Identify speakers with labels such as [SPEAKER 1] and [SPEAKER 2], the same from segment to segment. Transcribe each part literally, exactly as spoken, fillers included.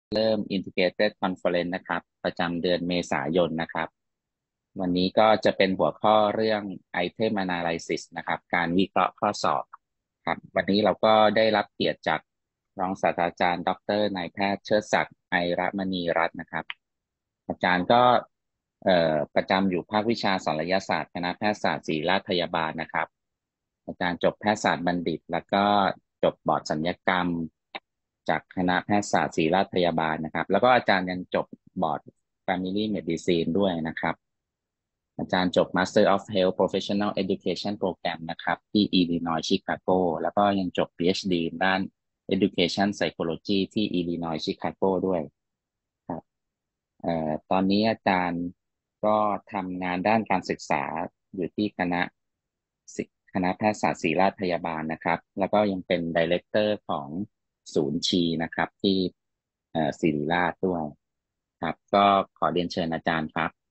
[SPEAKER 1] เริ่ม Integrated Conference นะครับประจำเดือนเมษายนนะครับวันนี้ก็จะเป็นหัวข้อเรื่อง Item Analysis นะครับการวิเคราะห์ข้อสอบครับวันนี้เราก็ได้รับเกียรติจากรองศาสตราจารย์ดรนายแพทย์เชิดศักดิ์ไอระมณีรัตน์นะครับอาจารย์ก็เอ่อประจำอยู่ภาควิชาศัลยศาสตร์คณะแพทยศาสตร์ศิริราชพยาบาลนะครับอาจารย์จบแพทยศาสตร์บัณฑิตแล้วก็จบบอร์ดศัลยกรรม จากคณะแพทยศาสตร์ศิริราชพยาบาลนะครับแล้วก็อาจารย์ยังจบบอร์ด Family Medicine ด้วยนะครับอาจารย์จบ Master of Health Professional Education Program นะครับที่ Illinois Chicago แล้วก็ยังจบ PhD ด้าน Education Psychology ที่ Illinois Chicago ด้วยครับเอ่อตอนนี้อาจารย์ก็ทำงานด้านการศึกษาอยู่ที่คณะศิคณะแพทยศาสตร์ศิริราชพยาบาลนะครับแล้วก็ยังเป็น Director ของศูนย์ชีนะครับที่เอ่อศิริราชด้วยครับก็ขอเรียนเชิญอาจารย์ครับ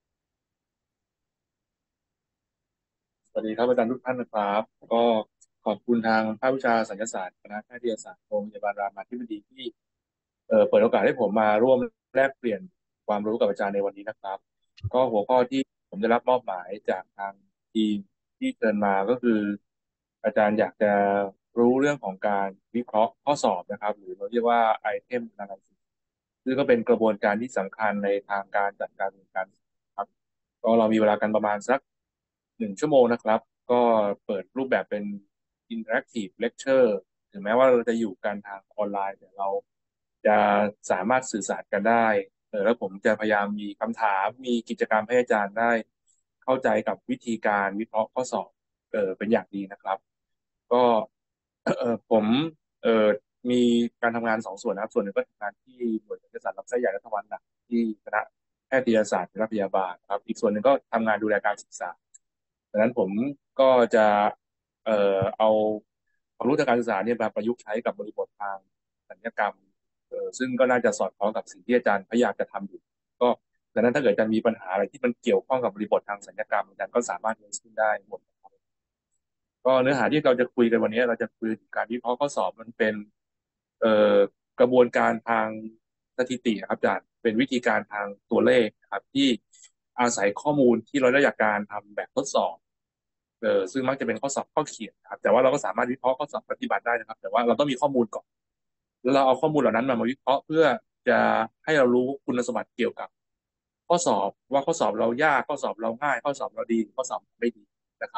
[SPEAKER 2] สวัสดีครับอาจารย์ทุกท่านนะครับก็ขอบคุณทางภาควิชาสัญญศาสตร์คณะแพทยศาสตร์โรงพยาบาลรามาธิบดีที่เอ่อเปิดโอกาสให้ผมมาร่วมแลกเปลี่ยนความรู้กับอาจารย์ในวันนี้นะครับก็หัวข้อที่ผมได้รับมอบหมายจากทางทีมที่เชิญมาก็คืออาจารย์อยากจะรู้เรื่องของการวิเคราะห์ข้อสอบนะครับหรือเราเรียกว่า item analysis ซึ่งก็เป็นกระบวนการที่สำคัญในทางการจัดการเรียนการสอนครับก็เรามีเวลากันประมาณสักหนึ่งชั่วโมงนะครับก็เปิดรูปแบบเป็น interactive lecture ถึงแม้ว่าเราจะอยู่กันทางออนไลน์แต่เราจะสามารถสื่อสารกันได้เออแล้วผมจะพยายามมีคำถามมีกิจกรรมให้อาจารย์ได้เข้าใจกับวิธีการวิเคราะห์ข้อสอบเออเป็นอย่างดีนะครับก็เออผมเออมีการทำงานสองส่วนนะครับส่วนหนึ่งก็ทำงานที่หน่วยการศาสตร์ลำไส้ใหญ่และทวารหนักที่คณะแพทยศาสตร์และพยาบาลครับอีกส่วนหนึ่งก็ทำงานดูแลการศึกษาดังนั้นผมก็จะเอ่อเอาความรู้ทางการศึกษาเนี่ยมาประยุกต์ใช้กับบริบททางศัลยกรรมเอ่อซึ่งก็น่าจะสอดคล้องกับสิ่งที่อาจารย์พยายามจะทำอยู่ก็ดังนั้นถ้าเกิดจะมีปัญหาอะไรที่มันเกี่ยวข้องกับบริบททางศัลยกรรมอาจารย์ก็สามารถเลือกขึ้นได้หมด ก็เนื้อหาที่เราจะคุยกันวันนี้เราจะคุยถึงการวิเคราะห์ข้อสอบมันเป็นเอ่อกระบวนการทางสถิติครับอาจารย์เป็นวิธีการทางตัวเลขครับที่อาศัยข้อมูลที่เราได้จากการทำแบบทดสอบเออซึ่งมักจะเป็นข้อสอบข้อเขียนครับแต่ว่าเราก็สามารถวิเคราะห์ข้อสอบปฏิบัติได้นะครับแต่ว่าเราต้องมีข้อมูลก่อนแล้วเราเอาข้อมูลเหล่านั้นมามาวิเคราะห์เพื่อจะให้เรารู้คุณสมบัติเกี่ยวกับข้อสอบว่าข้อสอบเรายากข้อสอบเราง่ายข้อสอบเราดีข้อสอบไม่ดีนะครับ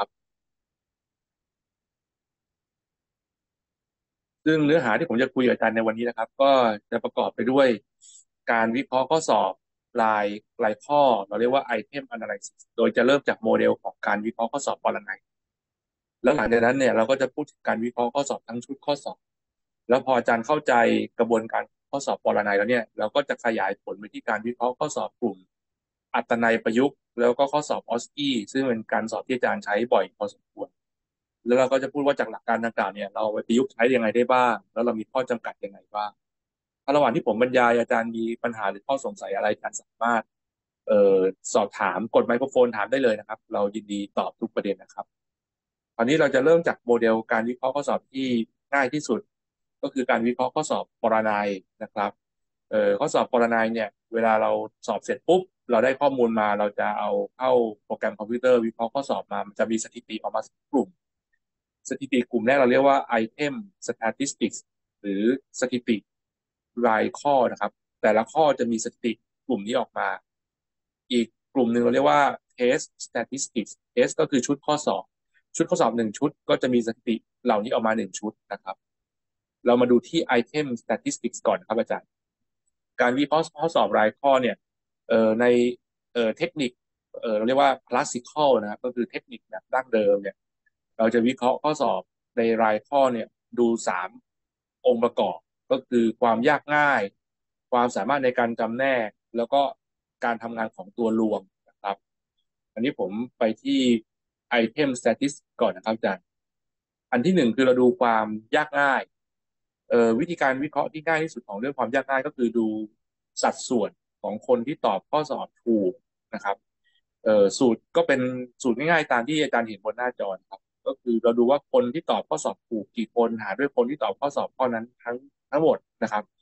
[SPEAKER 2] ซึ่งเนื้อหาที่ผมจะคุยกับอาจารย์ในวันนี้นะครับก็จะประกอบไปด้วยการวิเคราะห์ข้อสอบรายรายข้อเราเรียกว่า item analysis โดยจะเริ่มจากโมเดลของการวิเคราะห์ข้อสอบปรนัยแล้วหลังจากนั้นเนี่ยเราก็จะพูดถึงการวิเคราะห์ข้อสอบทั้งชุดข้อสอบแล้วพออาจารย์เข้าใจกระบวนการข้อสอบปรนัยแล้วเนี่ยเราก็จะขยายผลไปที่การวิเคราะห์ข้อสอบกลุ่มอัตนัยประยุกต์แล้วก็ข้อสอบออสกี้ซึ่งเป็นการสอบที่อาจารย์ใช้บ่อยพอสมควร แล้วเราก็จะพูดว่าจากหลักการดังกล่าวเนี่ยเราเอาไปประยุกต์ใช้ยังไงได้บ้างแล้วเรามีข้อจำกัดยังไงบ้างถ้าระหว่างที่ผมบรรยายอาจารย์มีปัญหาหรือข้อสงสัยอะไรอาจารย์สามารถเอ่อสอบถามกดไมโครโฟนถามได้เลยนะครับเรายินดีตอบทุกประเด็นนะครับคราวนี้เราจะเริ่มจากโมเดลการวิเคราะห์ข้อสอบที่ง่ายที่สุดก็คือการวิเคราะห์ข้อสอบปรนัยนะครับเอ่อข้อสอบปรนัยเนี่ยเวลาเราสอบเสร็จปุ๊บเราได้ข้อมูลมาเราจะเอาเข้าโปรแกรมคอมพิวเตอร์วิเคราะห์ข้อสอบมามันจะมีสถิติออกมาสกลุ่ม สถิติกลุ่มแรกเราเรียกว่า item statistics หรือสถิติรายข้อนะครับแต่ละข้อจะมีสถิติกลุ่มนี้ออกมาอีกกลุ่มหนึ่งเราเรียกว่า test statistics test ก็คือชุดข้อสอบชุดข้อสอบหนึ่งชุดก็จะมีสถิติเหล่านี้ออกมาหนึ่งชุดนะครับเรามาดูที่ item statistics ก่อนครับอาจารย์การวิเคราะห์ข้อสอบรายข้อเนี่ยเอ่อในเอ่อเทคนิคเอ่อเราเรียกว่า classical นะครับก็คือเทคนิคแบบดั้งเดิมเนี่ย เราจะวิเคราะห์ข้อสอบในรายข้อเนี่ยดูสามองค์ประกอบก็คือความยากง่ายความสามารถในการจำแนกแล้วก็การทำงานของตัวรวมนะครับอันนี้ผมไปที่ item statis ก่อนนะครับอาจารย์อันที่หนึ่งคือเราดูความยากง่ายเอ่อวิธีการวิเคราะห์ที่ง่ายที่สุดของเรื่องความยากง่ายก็คือดูสัดส่วนของคนที่ตอบข้อสอบถูกนะครับเอ่อสูตรก็เป็นสูตรง่ายๆตามที่อาจารย์เห็นบนหน้าจอครับ ก็คือเราดูว่าคนที่ตอบข้อสอบถูกกี่คนหารด้วยคนที่ตอบข้อสอบข้อนั้นทั้งทั้งหมดนะครับ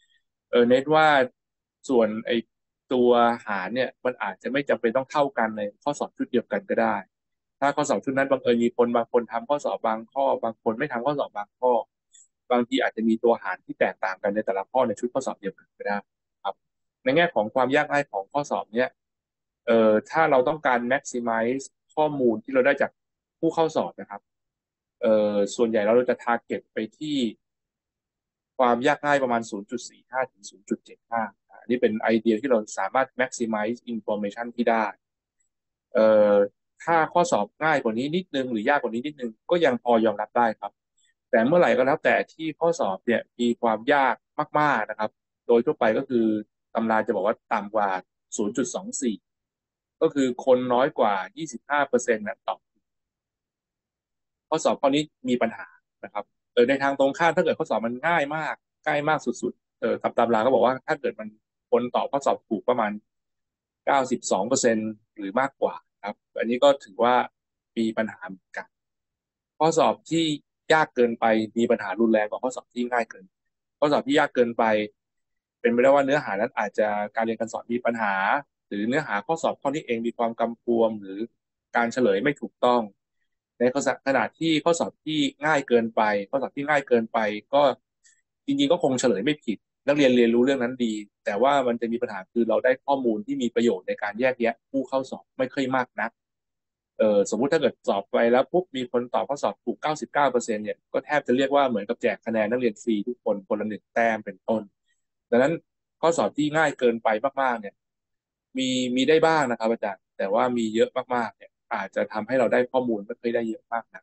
[SPEAKER 2] เออเน้นว่าส่วนไอตัวหารเนี่ยมันอาจจะไม่จำเป็นต้องเท่ากันในข้อสอบชุดเดียวกันก็ได้ถ้าข้อสอบชุดนั้นบังเอิญมีคนบางคนทำข้อสอบบางข้อบางคนไม่ทำข้อสอบบางข้อบางทีอาจจะมีตัวหารที่แตกต่างกันในแต่ละข้อในชุดข้อสอบเดียวกันก็ได้ครับในแง่ของความยากง่ายของข้อสอบเนี่ยเอ่อถ้าเราต้องการ maximize ข้อมูลที่เราได้จากผู้เข้าสอบนะครับเอ่อส่วนใหญ่เราจะ target ไปที่ ความยากง่ายประมาณ ศูนย์จุดสี่ห้า ถึง ศูนย์จุดเจ็ดห้าอันนี้เป็นไอเดียที่เราสามารถ maximize information ที่ได้เอ่อถ้าข้อสอบง่ายกว่านี้นิดนึงหรือยากกว่านี้นิดนึงก็ยังพอยอมรับได้ครับแต่เมื่อไหร่ก็แล้วแต่ที่ข้อสอบเนี่ยมีความยากมากๆนะครับโดยทั่วไปก็คือตำราจะบอกว่าต่ำกว่า ศูนย์จุดสองสี่ ก็คือคนน้อยกว่า ยี่สิบห้าเปอร์เซ็นต์เปอร์เซ็นต์นะตอบข้อสอบข้อนี้มีปัญหานะครับเออในทางตรงข้ามถ้าเกิดข้อสอบมันง่ายมากใกล้มากสุดๆเออตำตำราก็บอกว่าถ้าเกิดมันคนตอบข้อสอบถูกประมาณเก้าสิบสองเปอร์เซ็นต์หรือมากกว่าครับอันนี้ก็ถือว่ามีปัญหาเหมือนกันข้อสอบที่ยากเกินไปมีปัญหารุนแรงกว่าข้อสอบที่ง่ายเกินข้อสอบที่ยากเกินไปเป็นไปได้ว่าเนื้อหานั้นอาจจะการเรียนการสอนมีปัญหาหรือเนื้อหาข้อสอบข้อนี้เองมีความกำกวมหรือการเฉลยไม่ถูกต้อง ในขณะที่ข้อสอบที่ง่ายเกินไปข้อสอบที่ง่ายเกินไปก็จริงๆก็คงเฉลยไม่ผิดนักเรียนเรียนรู้เรื่องนั้นดีแต่ว่ามันจะมีปัญหาคือเราได้ข้อมูลที่มีประโยชน์ในการแยกแยะผู้เข้าสอบไม่ค่อยมากนักเออสมมุติถ้าเกิดสอบไปแล้วปุ๊บมีคนตอบข้อสอบถูกเก้าสิบเก้าเปอร์เซ็นต์เนี่ยก็แทบจะเรียกว่าเหมือนกับแจกคะแนนนักเรียนฟรีทุกคนคนละหนึ่งแต้มเป็นต้นดังนั้นข้อสอบที่ง่ายเกินไปมากๆเนี่ยมีมีได้บ้างนะครับอาจารย์แต่ว่ามีเยอะมากๆเนี่ยอาจจะทำให้เราได้ข้อมูลไม่ค่อยได้เยอะมากนะ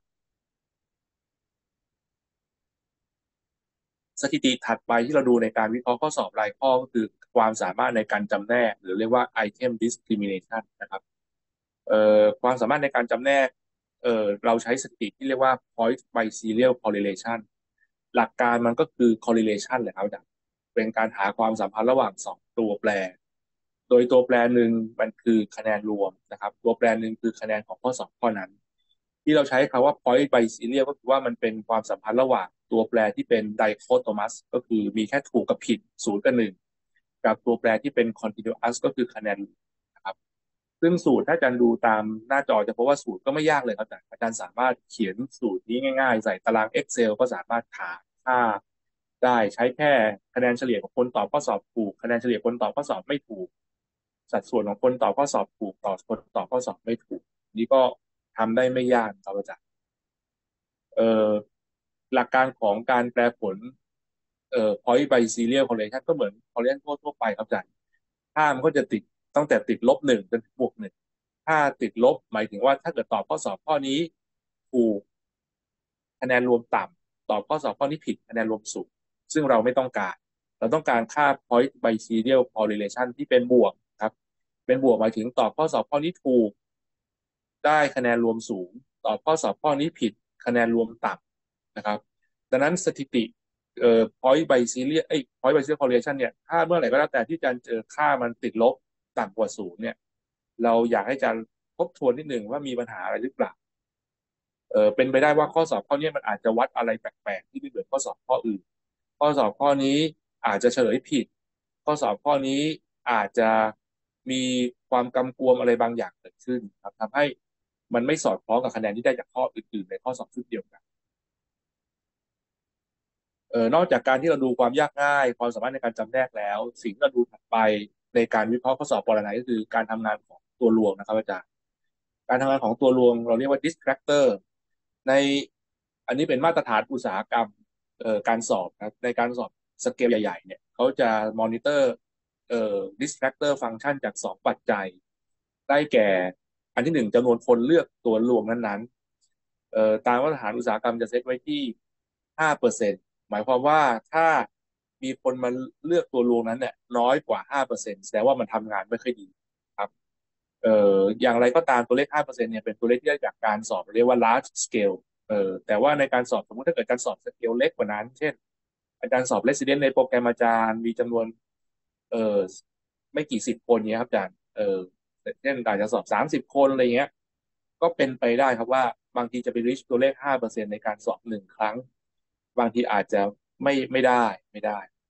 [SPEAKER 2] สถิติถัดไปที่เราดูในการวิเคราะห์ข้อสอบรายข้อก็คือความสามารถในการจำแนกหรือเรียกว่า item discrimination นะครับเอ่อความสามารถในการจำแนกเอ่อเราใช้สถิติที่เรียกว่า point by serial correlation หลักการมันก็คือ correlation แหละครับอาจารย์เป็นการหาความสัมพันธ์ระหว่างสองตัวแปรโดยตัวแปรหนึ่งมันคือคะแนนรวมนะครับตัวแปรหนึ่งคือคะแนนของข้อสอบข้อนั้น ที่เราใช้คำว่า point by serial ก็คือว่ามันเป็นความสัมพันธ์ระหว่างตัวแปรที่เป็น dichotomous ก็คือมีแค่ถูกกับผิดศูนย์กับหนึ่งกับตัวแปรที่เป็น continuous ก็คือคะแนนนะครับซึ่งสูตรถ้าอาจารย์ดูตามหน้าจอจะพบว่าสูตรก็ไม่ยากเลยครับอาจารย์อาจารย์สามารถเขียนสูตรนี้ง่ายๆใส่ตาราง Excel ก็สามารถหาค่าได้ใช้แค่คะแนนเฉลี่ยของคนตอบข้อสอบถูกคะแนนเฉลี่ยคนตอบข้อสอบไม่ถูกสัดส่วนของคนตอบข้อสอบถูกต่อคนตอบข้อสอบไม่ถูกนี่ก็ทำได้ไม่ยากครับอาจารย์ เอ่อหลักการของการแปลผลเอ่อ point by serial correlation ก็เหมือน correlation ทั่วๆไปครับอาจารย์ค่ามันก็จะติดตั้งแต่ติดลบหนึ่งจนถึงบวกหนึ่งถ้าติดลบหมายถึงว่าถ้าเกิดตอบข้อสอบข้อนี้ถูกคะแนนรวมต่ำตอบข้อสอบข้อนี้ผิดคะแนนรวมสูงซึ่งเราไม่ต้องการเราต้องการค่า point by serial correlation ที่เป็นบวกครับเป็นบวกหมายถึงตอบข้อสอบข้อนี้ถูกได้คะแนนรวมสูงตอบข้อสอบข้อนี้ผิดคะแนนรวมต่ำ นะครับดังนั้นสถิติเอ่อ point by serial เอ้ย point by serial correlation เนี่ยถ้าเมื่อไหร่ก็แล้วแต่ที่อาจารย์เจอค่ามันติดลบต่ำกว่าศูนย์เนี่ยเราอยากให้อาจารย์ทบทวนนิดหนึ่งว่ามีปัญหาอะไรหรือเปล่าเออเป็นไปได้ว่าข้อสอบข้อนี้มันอาจจะวัดอะไรแปลกๆที่ไม่เหมือนข้อสอบข้ออื่นข้อสอบข้อนี้อาจจะเฉลยผิดข้อสอบข้อนี้อาจจะมีความกำกวมอะไรบางอย่างเกิดขึ้นครับทำให้มันไม่สอดคล้องกับคะแนนที่ได้จากข้ออื่นๆในข้อสอบชุดเดียวกัน เออนอกจากการที่เราดูความยากง่ายความสามารถในการจำแนกแล้วสิ่งที่เราดูถัดไปในการวิเคราะห์ข้อสอบปรนัยก็คือการทำงานของตัวรวงนะครับอาจารย์การทำงานของตัวรวงเราเรียกว่า distractor ในอันนี้เป็นมาตรฐานอุตสาหกรรมเอ่อการสอบนะในการสอบสเกลใหญ่ๆเนี่ยเขาจะมอนิเตอร์เอ่อ distractor ฟังก์ชันจากสองปัจจัยได้แก่อันที่หนึ่งจำนวนคนเลือกตัวรวงนั้นๆเอ่อตามมาตรฐานอุตสาหกรรมจะเซตไว้ที่ห้าเปอร์เซ็นต์ หมายความว่าถ้ามีคนมาเลือกตัวรวมนั้นเนี่ยน้อยกว่าห้าเปอร์เซ็นต์แสดงว่ามันทำงานไม่ค่อยดีครับเอ่ออย่างไรก็ตามตัวเลขห้าเปอร์เซ็นต์เนี่ยเป็นตัวเลขที่ได้จากการสอบเรียกว่า large scale เอ่อแต่ว่าในการสอบสมมติถ้าเกิดการสอบสเกลเล็กกว่านั้นเช่นอาจารย์สอบ resident ในโปรแกรมอาจารย์มีจำนวนเอ่อไม่กี่สิบคนเนี้ยครับอาจารย์เอ่อเช่นอาจจะสอบสามสิบคนอะไรเงี้ยก็เป็นไปได้ครับว่าบางทีจะไป reach ตัวเลขห้าเปอร์เซ็นต์ในการสอบหนึ่งครั้ง บางทีอาจจะไม่ไม่ได้ไม่ได้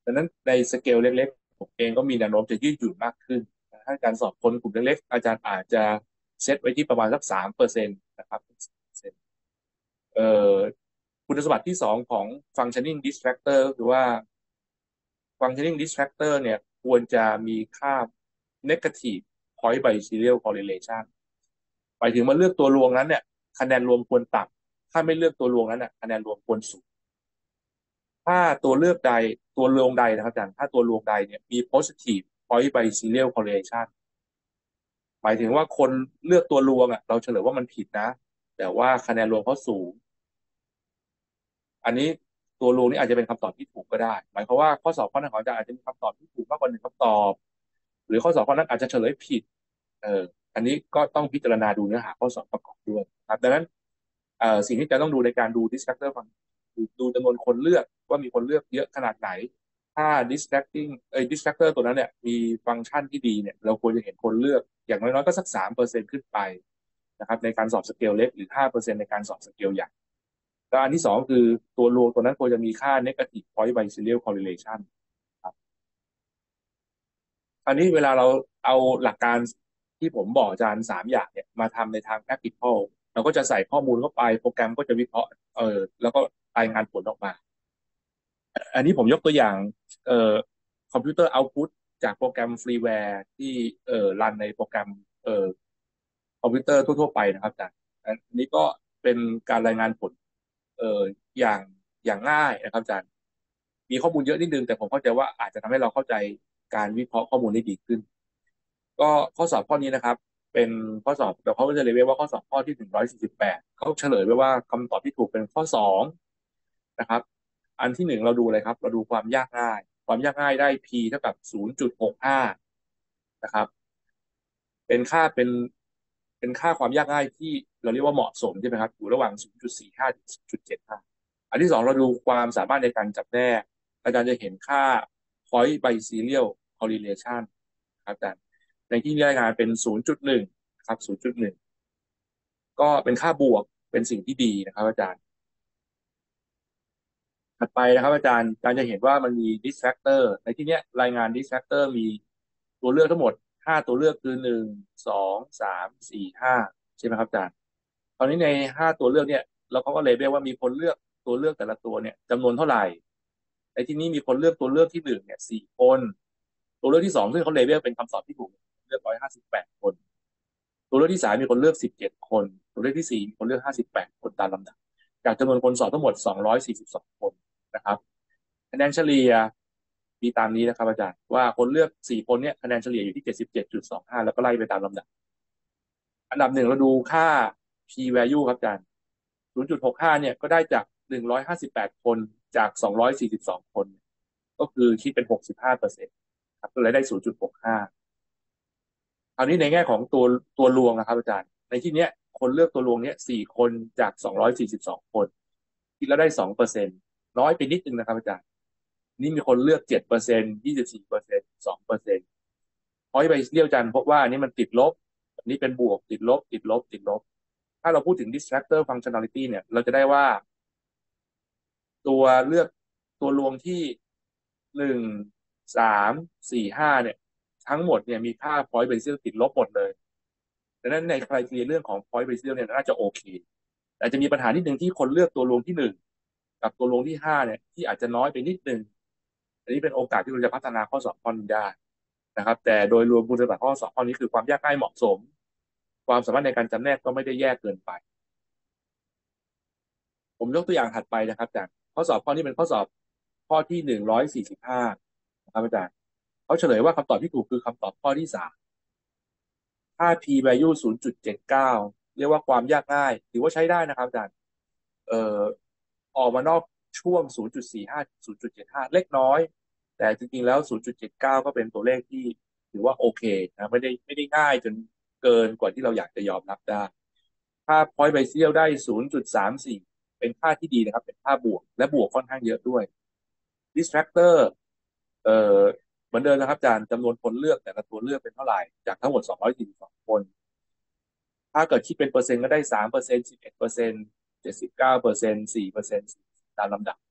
[SPEAKER 2] ดังนั้นในสเกลเล็กๆผมเองก็มีแนวโน้มจะยืดหยุ่นมากขึ้นถ้าการสอบคนกลุ่มเล็กๆอาจารย์อาจจะเซตไว้ที่ประมาณสักสามเปอร์เซ็นต์นะครับเอ่อคุณสมบัติที่สองของ functioning distractor ก็คือว่า functioning distractor เนี่ยควรจะมีค่า negative point by serial correlation หมายถึงมาเลือกตัวรวงนั้นเนี่ยคะแนนรวมควรต่ำถ้าไม่เลือกตัวรวงนั้นเนี่ยคะแนนรวมควรสูงถ้าตัวเลือกใดตัวรวงใดนะครับอาจารย์ถ้าตัวรวงใดเนี่ยมี positive point by serial correlation หมายถึงว่าคนเลือกตัวรวงอ่ะเราเฉลยว่ามันผิดนะแต่ว่าคะแนนรวมเขาสูง อันนี้ตัวรูนี่อาจจะเป็นคำตอบที่ถูกก็ได้หมายความว่าข้อสอบข้อนั้นของอาจารย์อาจจะมีคำตอบที่ถูกมากกว่าหนึ่งคำตอบหรือข้อสอบข้อนั้นอาจจะเฉลยผิดเอออันนี้ก็ต้องพิจารณาดูเนื้อหาข้อสอบประกอบด้วยครับดังนั้นเอ่อสิ่งที่จะต้องดูในการดู distractor ฟังดูจำนวนคนเลือกว่ามีคนเลือกเยอะขนาดไหนถ้า distracting เอ้ย distractor ตัวนั้นเนี่ยมีฟังก์ชันที่ดีเนี่ยเราควรจะเห็นคนเลือกอย่างน้อยๆก็สักสามเปอร์เซ็นต์ขึ้นไปนะครับในการสอบสเกลเล็กหรือห้าเปอร์เซ็นต์ในการสอบสเกลใหญ่ แล้วอันที่สองคือตัวรวมตัวนั้นควรจะมีค่า negative point by serial correlation ครับอันนี้เวลาเราเอาหลักการที่ผมบอกอาจารย์สามอย่างเนี่ยมาทำในทาง practical เราก็จะใส่ข้อมูลเข้าไปโปรแกรมก็จะวิเคราะห์เออแล้วก็รายงานผลออกมาอันนี้ผมยกตัวอย่างเอ่อคอมพิวเตอร์เอาต์พุตจากโปรแกรมฟรีแวร์ที่เอ่อรันในโปรแกรมเอ่อคอมพิวเตอร์ทั่วๆไปนะครับอาจารย์อันนี้ก็เป็นการรายงานผลเอ่ออย่างอย่างง่ายนะครับอาจารย์ มีข้อมูลเยอะนิดนึงแต่ผมเข้าใจว่าอาจจะทำให้เราเข้าใจการวิเคราะห์ข้อมูลได้ดีขึ้นก็ข้อสอบข้อนี้นะครับเป็นข้อสอบแต่เขาก็จะเรียกว่าข้อสอบข้อที่หนึ่งร้อยสี่สิบแปดเขาเฉลยไว้ว่าคำตอบที่ถูกเป็นข้อสองนะครับอันที่หนึ่งเราดูอะไรครับเราดูความยากง่ายความยากง่ายได้ p เท่ากับศูนย์จุดหกห้านะครับเป็นค่าเป็นเป็นค่าความยากง่ายที่เราเรียกว่าเหมาะสมใช่ไหมครับอยู่ระหว่างศูนย์จุดสี่ห้าถึงศูนย์จุดเจ็ดห้าอันที่สองเราดูความสามารถในการจับแนกอาจารย์จะเห็นค่า point by serial correlation ครับอาจารย์ในที่นี้รายงานเป็นศูนย์จุดหนึ่งครับศูนย์จุดหนึ่งก็เป็นค่าบวกเป็นสิ่งที่ดีนะครับอาจารย์ถัดไปนะครับอาจารย์อาจารย์จะเห็นว่ามันมี distractor ในที่นี้รายงาน distractor มีตัวเลือกทั้งหมดห้าตัวเลือกคือหนึ่งสองสามสี่ห้าใช่ไหมครับอาจารย์ตอนนี้ในห้าตัวเลือกเนี่ยเราเขาก็เลเบลว่ามีคนเลือกตัวเลือกแต่ละตัวเนี่ยจำนวนเท่าไหร่ในที่นี้มีคนเลือกตัวเลือกที่หนึ่งเนี่ยสี่คนตัวเลือกที่สองซึ่งเขาเลเบลเป็นคำตอบที่ถูกเลือกร้อยห้าสิบแปดคนตัวเลือกที่สามมีคนเลือกสิบเจ็ดคนตัวเลือกที่สี่มีคนเลือกห้าสิบแปดคนตามลำดับจากจำนวนคนสอบทั้งหมดสองร้อยสี่สิบสองคนนะครับคะแนนเฉลี่ยมีตามนี้นะครับอาจารย์ว่าคนเลือกสี่คนเนี่ยคะแนนเฉลี่ยอยู่ที่เจ็ดสิบเจ็ดจุดสองห้าแล้วก็ไล่ไปตามลำดับอันดับหนึ่งเราดูค่า p value ครับอาจารย์ศูนย์จุดหกห้าเนี่ยก็ได้จากหนึ่งร้อยห้าสิบแปดคนจากสองร้อยสี่สิบสองคนก็คือคิดเป็นหกสิบห้าเปอร์เซ็นต์ครับก็เลยได้ศูนย์จุดหกห้าคราวนี้ในแง่ของตัวตัวรวงนะครับอาจารย์ในที่เนี้ยคนเลือกตัวรวงเนี้ยสี่คนจากสองร้อยสี่สิบสองคนคิดแล้วได้สองเปอร์เซ็นต์น้อยไปนิดนึงนะครับอาจารย์นี่มีคนเลือกเจ็ดเปอร์เซ็นต์ยี่สิบสี่เปอร์เซ็นต์สองเปอร์เซ็นต์พอยไปเรียวจันพบว่าอันนี้มันติดลบอันนี้เป็นบวกติดลบติดลบติดลบถ้าเราพูดถึง distractor functionality เนี่ยเราจะได้ว่าตัวเลือกตัวรวมที่หนึ่งสามสี่ห้าเนี่ยทั้งหมดเนี่ยมีค่า point Basel ติดลบหมดเลยดังนั้นใน criteria เรื่องของ point Basel เนี่ยน่าจะโอเคแต่จะมีปัญหานิดนึงที่คนเลือกตัวรวมที่หนึ่งกับตัวรวมที่ห้าเนี่ยที่อาจจะน้อยไปนิดนึงอันนี้เป็นโอกาสที่เราจะพัฒนาข้อสอบข้อนี้ได้นะครับแต่โดยรวมคุณสมบัติข้อสอบข้อนี้คือความยากง่ายเหมาะสมความสามารถในการจำแนกก็ไม่ได้แยกเกินไป ผมยกตัวอย่างถัดไปนะครับอาจารย์ข้อสอบข้อนี้เป็นข้อสอบข้อที่หนึ่งร้อยสี่สิบห้านะครับอาจารย์เขาเฉลยว่าคำตอบที่ถูกคือคำตอบข้อที่สามถ้า p value ศูนย์จุดเจ็ดเก้าเรียกว่าความยากง่ายถือว่าใช้ได้นะครับอาจารย์เอ่อออกมานอกช่วงศูนย์จุดสี่ห้า ศูนย์จุดเจ็ดห้าเล็กน้อยแต่จริงๆแล้วศูนย์จุดเจ็ดเก้าก็เป็นตัวเลขที่ถือว่าโอเคนะไม่ได้ไม่ได้ง่ายจนเกินกว่าที่เราอยากจะยอมรับได้ถ้า point by เซียลได้ศูนย์จุดสามสี่เป็นค่าที่ดีนะครับเป็นค่าบวกและบวกค่อนข้างเยอะด้วย distractor เอ่อเหมือนเดิมนะครับอาจารย์จำนวนคนเลือกแต่ละตัวเลือกเป็นเท่าไหร่จากทั้งหมดสองร้อยสี่สิบสองคนถ้าเกิดคิดเป็นเปอร์เซ็นต์ก็ได้สามเปอร์เซ็นต์สิบเอ็ดเปอร์เซ็นต์เจ็ดสิบเก้าเปอร์เซ็นต์สี่เปอร์เซ็นต์ตามลำดับ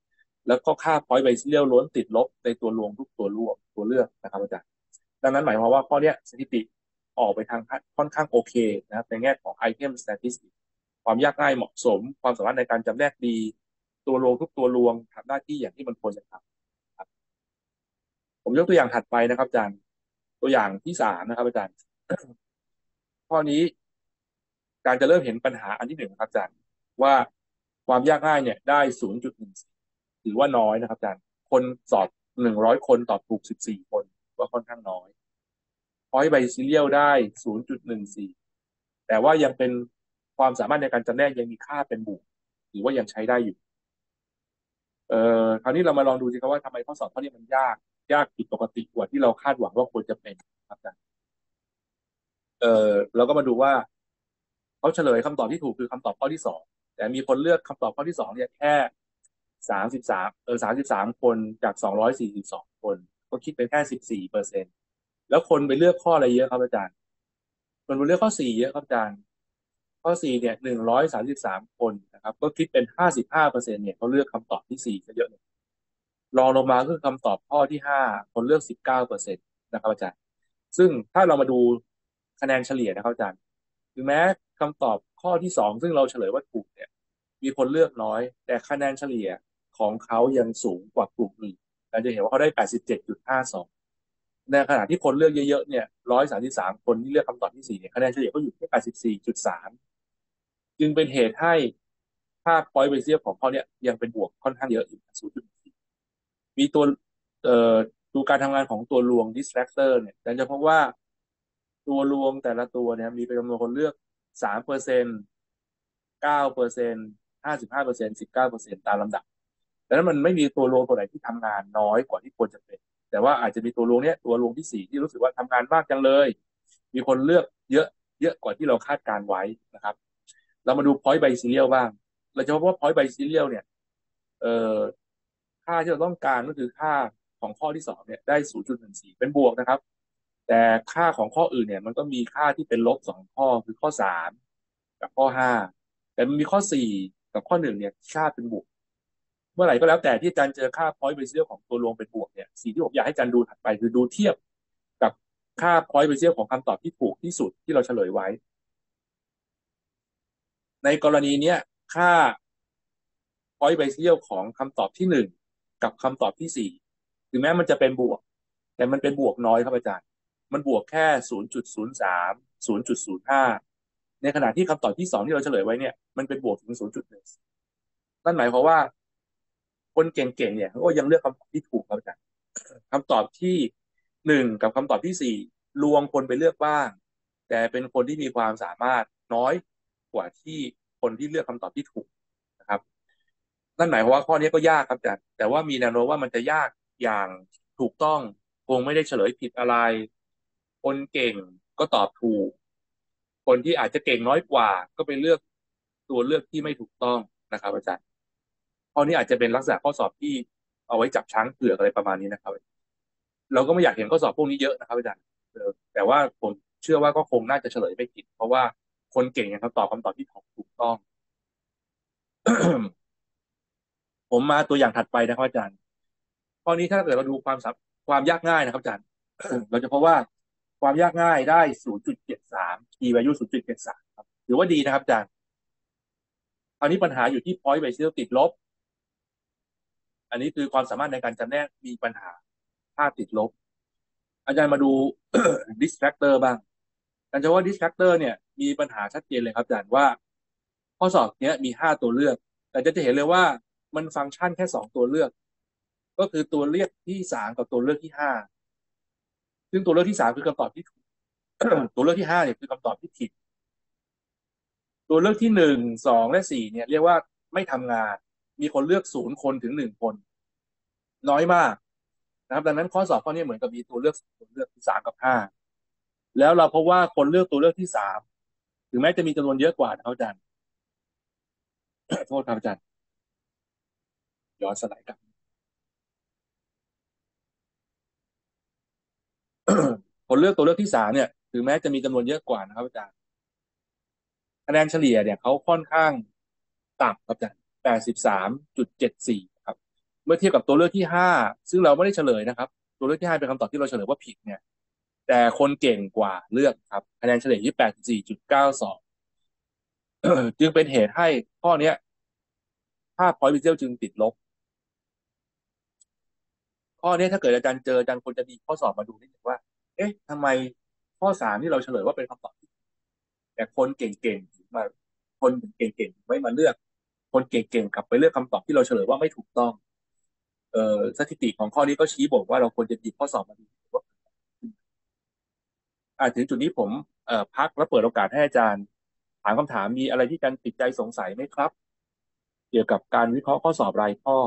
[SPEAKER 2] แล้วก็ค่า point Bayesian ล้วนติดลบในตัวรวมทุกตัวรวมตัวเลือกนะครับอาจารย์ดังนั้นหมายความว่าข้อเนี้ยสถิติออกไปทางค่อนข้างโอเคนะครับในแง่ของ item statistics ความยากง่ายเหมาะสมความสามารถในการจำแนกดีตัวรวมทุกตัวรวมทำหน้าที่อย่างที่มันควรจะทำครับผมยกตัวอย่างถัดไปนะครับอาจารย์ตัวอย่างที่สามนะครับอาจารย์ข้อนี้การจะเริ่มเห็นปัญหาอันที่หนึ่งนะครับอาจารย์ว่าความยากง่ายเนี่ยได้ศูนย์จุดหนึ่งถือว่าน้อยนะครับอาจารย์คนสอบหนึ่งร้อยคนตอบถูกสิบสี่คนว่าค่อนข้างน้อยพอยต์ไบซิเลียลได้ศูนย์จุดหนึ่งสี่แต่ว่ายังเป็นความสามารถในการจำแนกยังมีค่าเป็นบวกหรือว่ายังใช้ได้อยู่เอ่อคราวนี้เรามาลองดูสิครับว่าทำไมข้อสอบข้อนี้มันยากยากผิดปกติกว่าที่เราคาดหวังว่าควรจะเป็นครับอาจารย์เออเราก็มาดูว่าเขาเฉลยคำตอบที่ถูกคือคำตอบข้อที่สองแต่มีคนเลือกคำตอบข้อที่สองเนี่ยแค่สามสิบสามเออสามสิบสามคนจากสองร้อยสี่สิบสองคนก็คิดเป็นแค่สิบสี่เปอร์เซ็นต์แล้วคนไปเลือกข้ออะไรเยอะครับอาจารย์คนไปเลือกข้อสี่เยอะครับอาจารย์ข้อสี่เนี่ยหนึ่งร้อยสามสิบสามคนนะครับก็คิดเป็นห้าสิบห้าเปอร์เซ็นต์เนี่ยเขาเลือกคำตอบที่สี่ซะเยอะเลยรองลงมาคือคำตอบข้อที่ห้าคนเลือกสิบเก้าเปอร์เซ็นต์นะครับอาจารย์ซึ่งถ้าเรามาดูคะแนนเฉลี่ยนะครับอาจารย์ถึงแม้คำตอบข้อที่สองซึ่งเราเฉลยว่าถูกเนี่ยมีคนเลือกน้อยแต่คะแนนเฉลี่ยของเขายังสูงกว่ากลุ่มอื่นเราจะเห็นว่าเขาได้แปดสิบเจ็ดจุดห้าสองในขณะที่คนเลือกเยอะๆเนี่ยร้อยสามสิบสามคนที่เลือกคำตอบที่สี่เนี่ยคะแนนเฉลี่ยก็อยู่ที่แปดสิบสี่จุดสามจึงเป็นเหตุให้ค่า point Bayesian ของเขาเนี่ยยังเป็นบวกค่อนข้างเยอะอยู่ศูนย์จุดสี่มีตัวเอ่อดูการทำงานของตัวรวง distractor เนี่ยเราจะพบว่าตัวรวงแต่ละตัวเนี่ยมีจำนวนคนเลือกสามเปอร์เซ็นต์เก้าเปอร์เซ็นต์ห้าสิบห้าเปอร์เซ็นต์สิบเก้าเปอร์เซ็นต์ตามลำดับดังนั้นมันไม่มีตัวรวงตัวไหนที่ทำงานน้อยกว่าที่ควรจะเป็นแต่ว่าอาจจะมีตัวรวงเนี้ยตัวรวงที่สี่ที่รู้สึกว่าทำงานมากจังเลยมีคนเลือกเยอะเยอะกว่าที่เราคาดการไว้นะครับเรามาดู point Bayesian บ้างเราจะพบว่า point Bayesian เนี่ยเอ่อค่าที่เราต้องการก็คือค่าของข้อที่สองเนี่ยได้ศูนย์จุดหนึ่งสี่เป็นบวกนะครับแต่ค่าของข้ออื่นเนี่ยมันก็มีค่าที่เป็นลบสองข้อคือข้อสามกับข้อห้าแต่มันมีข้อสี่กับข้อหนึ่งเนี่ยค่าเป็นบวกเมื่อไหร่ก็แล้วแต่ที่อาจารย์เจอค่า point Bayesian ของตัวรวมเป็นบวกเนี่ยสิ่งที่ผมอยากให้อาจารย์ดูถัดไปคือดูเทียบกับค่า point Bayesian ของคำตอบที่ถูกที่สุดที่เราเฉลยไว้ในกรณีเนี้ยค่า point Bayesian ของคำตอบที่หนึ่งกับคำตอบที่สี่ถึงแม้มันจะเป็นบวกแต่มันเป็นบวกน้อยครับอาจารย์มันบวกแค่ศูนย์จุดศูนย์สามศูนย์จุดศูนย์ห้าในขณะที่คำตอบที่สองที่เราเฉลยไว้เนี่ยมันเป็นบวกถึงศูนย์จุดหนึ่งนั่นหมายความว่าคนเก่งๆเนี่ยเขาก็ยังเลือกคำตอบที่ถูกครับอาจารย์คำตอบที่หนึ่งกับคำตอบที่สี่ลวงคนไปเลือกบ้างแต่เป็นคนที่มีความสามารถน้อยกว่าที่คนที่เลือกคำตอบที่ถูกนะครับ นั่นหมายความว่าข้อนี้ก็ยากครับอาจารย์แต่ว่ามีแนวโน้มว่ามันจะยากอย่างถูกต้องคงไม่ได้เฉลยผิดอะไรคนเก่งก็ตอบถูกคนที่อาจจะเก่งน้อยกว่าก็ไปเลือกตัวเลือกที่ไม่ถูกต้องนะครับอาจารย์ข้อนี้อาจจะเป็นลักษณะข้อสอบที่เอาไว้จับช้างเผือกอะไรประมาณนี้นะครับเราก็ไม่อยากเห็นข้อสอบพวกนี้เยอะนะครับอาจารย์เออแต่ว่าผมเชื่อว่าก็คงน่าจะเฉลยไม่ผิดเพราะว่าคนเก่งยังเขาตอบคำตอบที่ถูกต้อง ผมมาตัวอย่างถัดไปนะครับอาจารย์ข้อนี้ถ้าเกิดเราดูความสับความยากง่ายนะครับอาจารย์เราจะพบว่าความยากง่ายได้ศูนย์จุดเจ็ดสาม key value ศูนย์จุดเจ็ดสามครับถือว่าดีนะครับอาจารย์คราวนี้ปัญหาอยู่ที่ point Bayesian ติดลบอันนี้คือความสามารถในการจำแนกมีปัญหาค่าติดลบอาจารย์มาดู distractor บ้างอาจารย์จะว่า distractor เนี่ยมีปัญหาชัดเจนเลยครับอาจารย์ว่าข้อสอบเนี้ยมีห้าตัวเลือกแต่จะจะเห็นเลยว่ามันฟังก์ชันแค่สองตัวเลือกก็คือตัวเลือกที่สามกับตัวเลือกที่ห้า ซึ่งตัวเลือกที่สามคือคำตอบที่ถูก ตัวเลือกที่ห้าเนี่ยคือคำตอบที่ผิดตัวเลือกที่หนึ่งสองและสี่เนี่ยเรียกว่าไม่ทำงานมีคนเลือกศูนย์คนถึงหนึ่งคนน้อยมากนะครับดังนั้นข้อสอบข้อนี้เหมือนกับมีตัวเลือกตัวเลือกที่สามกับห้าแล้วเราพบว่าคนเลือกตัวเลือกที่สามถึงแม้จะมีจำนวนเยอะกว่านะครับอาจารย์โทษครับอาจารย์ย้อนสไลด์กลับคนเลือกตัวเลือกที่สามเนี่ยถึงแม้จะมีจำนวนเยอะกว่านะครับอาจารย์คะแนนเฉลี่ยเนี่ยเขาค่อนข้างต่ำครับอาจารย์แปดสิบสามจุดเจ็ดสี่ครับเมื่อเทียบกับตัวเลือกที่ห้าซึ่งเราไม่ได้เฉลยนะครับตัวเลือกที่ห้าเป็นคำตอบที่เราเฉลยว่าผิดเนี่ยแต่คนเก่งกว่าเลือกครับคะแนนเฉลี่ยที่แปดสิบสี่จุดเก้าสองจึงเป็นเหตุให้ข้อเนี้ยค่า point ิเซลจึงติดลบข้อเนี้ยถ้าเกิดอาจารย์เจออาจารย์ควรจะมีข้อสอบมาดูนิดนึงว่าเอ๊ะทำไมข้อสามที่เราเฉลยว่าเป็นคำตอบที่แต่คนเก่งๆถึงมาคนเก่งๆไม่มาเลือกคนเก่งๆกลับไปเลือกคำตอบที่เราเฉลยว่าไม่ถูกต้องเอ่อสถิติของข้อนี้ก็ชี้บอกว่าเราควรจะหยิบข้อสอบมาดูว่า อ่าถึงจุดนี้ผมเอ่อพักแล้วเปิดโอกาสให้อาจารย์ถามคำถามมีอะไรที่อาจารย์ติดใจสงสัยไหมครับเกี่ยวกับการวิเคราะห์ข้อสอบรายข้อ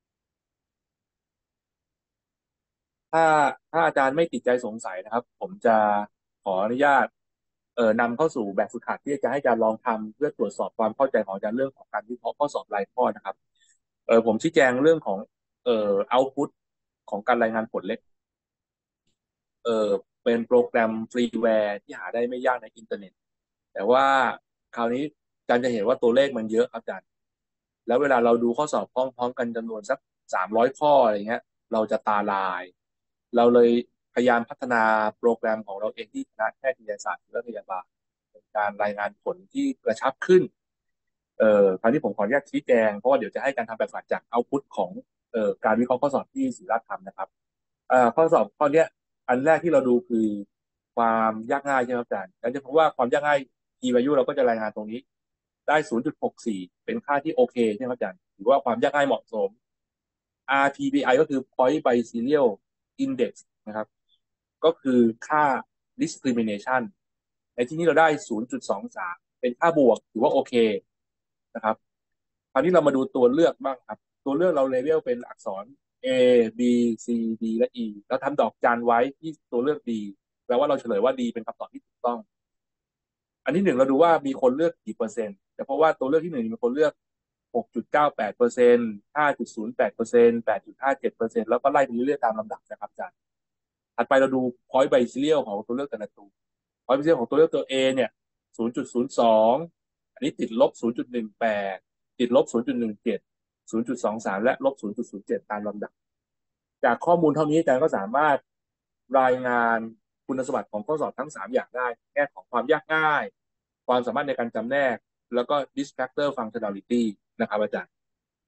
[SPEAKER 2] ถ้าถ้าอาจารย์ไม่ติดใจสงสัยนะครับผมจะขออนุญาตเอ่อนำเข้าสู่แบบฝึกหัดที่จะให้อาจารย์ลองทำเพื่อตรวจสอบความเข้าใจของอาจารย์เรื่องของการวิเคราะห์ข้อสอบรายข้อนะครับเออผมชี้แจงเรื่องของเอ่อเอาต์พุตของการรายงานผลเล็กเออเป็นโปรแกรมฟรีแวร์ที่หาได้ไม่ยากในอินเทอร์เน็ตแต่ว่าคราวนี้อาจารย์จะเห็นว่าตัวเลขมันเยอะครับอาจารย์ แล้วเวลาเราดูข้อสอบพร้อมๆกันจำนวนสักสามร้อยข้ออะไรเงี้ยเราจะตาลายเราเลยพยายามพัฒนาโปรแกรมของเราเองที่คณะแพทยศาสตร์และพยาบาลเป็นการรายงานผลที่กระชับขึ้นเอ่อคราวนี้ผมขออนุญาตชี้แจงเพราะว่าเดี๋ยวจะให้การทำแบบฝึกหัดจากเอาต์พุตของเอ่อการวิเคราะห์ข้อสอบที่ศิริราชทำนะครับเอ่อข้อสอบข้อเนี้ยอันแรกที่เราดูคือความยากง่ายใช่ไหมครับอาจารย์อาจารย์จะพบว่าความยากง่าย key value เราก็จะรายงานตรงนี้ ได้ ศูนย์จุดหกสี่ เป็นค่าที่โอเคใช่ไหมครับอาจารย์ถือว่าความยากง่ายเหมาะสม อาร์ พี บี ไอ ก็คือ Point by Serial Index นะครับก็คือค่า discrimination ในที่นี้เราได้ ศูนย์จุดสองสาม เป็นค่าบวกถือว่าโอเคนะครับคราวนี้เรามาดูตัวเลือกบ้างครับตัวเลือกเราเลเวลเป็นอักษร A B C D และ E เราทำดอกจันไว้ที่ตัวเลือก D แปลว่าเราเฉลยว่า D เป็นคำตอบที่ถูกต้อง อันที่หนึ่งเราดูว่ามีคนเลือกกี่เปอร์เซ็นต์แต่เพราะว่าตัวเลือกที่หนึ่งมีคนเลือกหกจุดเก้าแปดเปอร์เซ็นต์ห้าจุดศูนย์แปดเปอร์เซ็นต์แปดจุดห้าเจ็ดเปอร์เซ็นต์แล้วก็ไล่ไปเรื่อยๆตามลำดับนะครับอาจารย์ถัดไปเราดู point by serial ของตัวเลือกแต่ละตัว point by serial ของตัวเลือกตัว A เนี่ยศูนย์จุดศูนย์สองอันนี้ติดลบศูนย์จุดหนึ่งแปดติดลบศูนย์จุดหนึ่งเจ็ด ศูนย์จุดสองสามและลบศูนย์จุดศูนย์เจ็ดตามลำดับจากข้อมูลเท่านี้อาจารย์ก็สามารถรายงานคุณสมบัติของข้อสอบทั้งสามอย่างได้แง่ของความยากง่ายความสามารถในการจำแนกแล้วก็ distractor functionality นะครับอาจารย์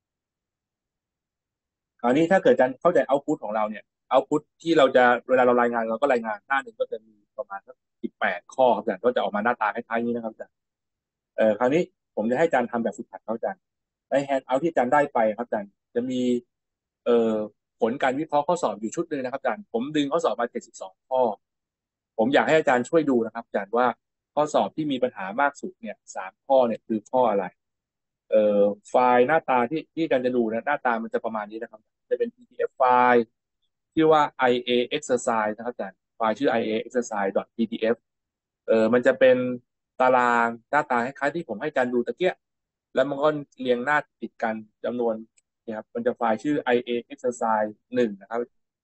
[SPEAKER 2] คราวนี้ถ้าเกิดอาจารย์เข้าใจ output ของเราเนี่ย output ที่เราจะเวลาเรารายงานเราก็รายงานหน้าหนึ่งก็จะมีประมาณสักสิบแปดข้อครับอาจารย์ก็จะออกมาหน้าตาคล้ายๆนี้นะครับอาจารย์เอ่อคราวนี้ผมจะให้อาจารย์ทำแบบฝึกหัดครับอาจารย์ใน handout ที่อาจารย์ได้ไปครับอาจารย์จะมีเอ่อผลการวิเคราะห์ข้อสอบอยู่ชุดหนึ่งนะครับอาจารย์ผมดึงข้อสอบมาเจ็ดสิบสองข้อผมอยากให้อาจารย์ช่วยดูนะครับอาจารย์ว่าข้อสอบที่มีปัญหามากสุดเนี่ยสามข้อเนี่ยคือข้ออะไร เอ่อไฟล์หน้าตาที่ที่การจะดูนะหน้าตามันจะประมาณนี้นะครับจะเป็น พี ดี เอฟ ไฟล์ที่ว่า ไอ เอ exercise นะครับอาจารย์ไฟล์ชื่อ ไอ เอ exercise.pdf เออมันจะเป็นตารางหน้าตาคล้ายๆที่ผมให้อาจารย์ดูตะเกียแล้วมันก็เรียงหน้าติดกันจำนวนเนี่ยครับมันจะไฟล์ชื่อ ไอ เอ exercise หนึ่งนะครับ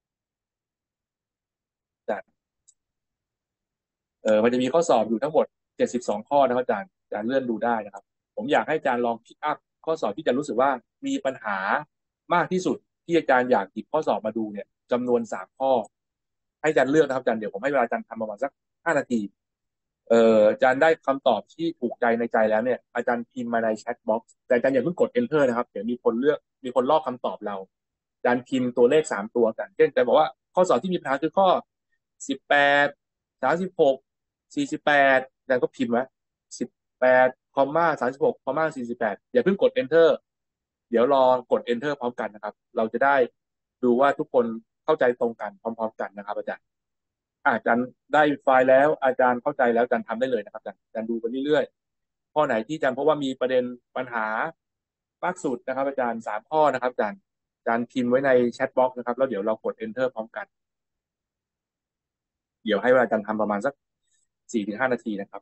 [SPEAKER 2] อาจารย์เออมันจะมีข้อสอบอยู่ทั้งหมดเจ็ดสิบสองข้อนะครับอาจารย์อาจารย์เลื่อนดูได้นะครับผมอยากให้อาจารย์ลองพิกอัพข้อสอบที่อาจารย์รู้สึกว่ามีปัญหามากที่สุดที่อาจารย์อยากหยิบข้อสอบมาดูเนี่ยจำนวนสามข้อให้อาจารย์เลือกนะครับอาจารย์เดี๋ยวผมให้เวลาอาจารย์ทำประมาณสักห้านาทีเอ่ออาจารย์ได้คำตอบที่ถูกใจในใจแล้วเนี่ยอาจารย์พิมพ์มาในแชทบ็อกซ์แต่อาจารย์อย่าเพิ่งกด enter นะครับเดี๋ยวมีคนเลือกมีคนลอกคำตอบเราอาจารย์พิมพ์ตัวเลขสามตัวกันเช่นอาจารย์บอกว่าข้อสอบที่มีปัญหาคือข้อสิบแปดสามสิบหกสี่สิบแปดอาจารย์ก็พิมพ์ไว้สิบแปดคอมมาสามสิบหกคอมมาสี่สิบแปดอย่าเพิ่งกด enter เดี๋ยวรอกด enter พร้อมกันนะครับเราจะได้ดูว่าทุกคนเข้าใจตรงกันพร้อมๆกันนะครับอาจารย์ อาจารย์ได้ไฟล์แล้วอาจารย์เข้าใจแล้วอาจารย์ทำได้เลยนะครับอาจารย์อาจารย์ดูไปเรื่อยๆข้อไหนที่อาจารย์เพราะว่ามีประเด็นปัญหามากสุดนะครับอาจารย์สามข้อนะครับอาจารย์อาจารย์พิมพ์ไว้ในแชทบ็อกซ์นะครับแล้วเดี๋ยวเรากด enter พร้อมกันเดี๋ยวให้เวลาอาจารย์ทำประมาณสักสี่ถึงห้านาทีนะครับ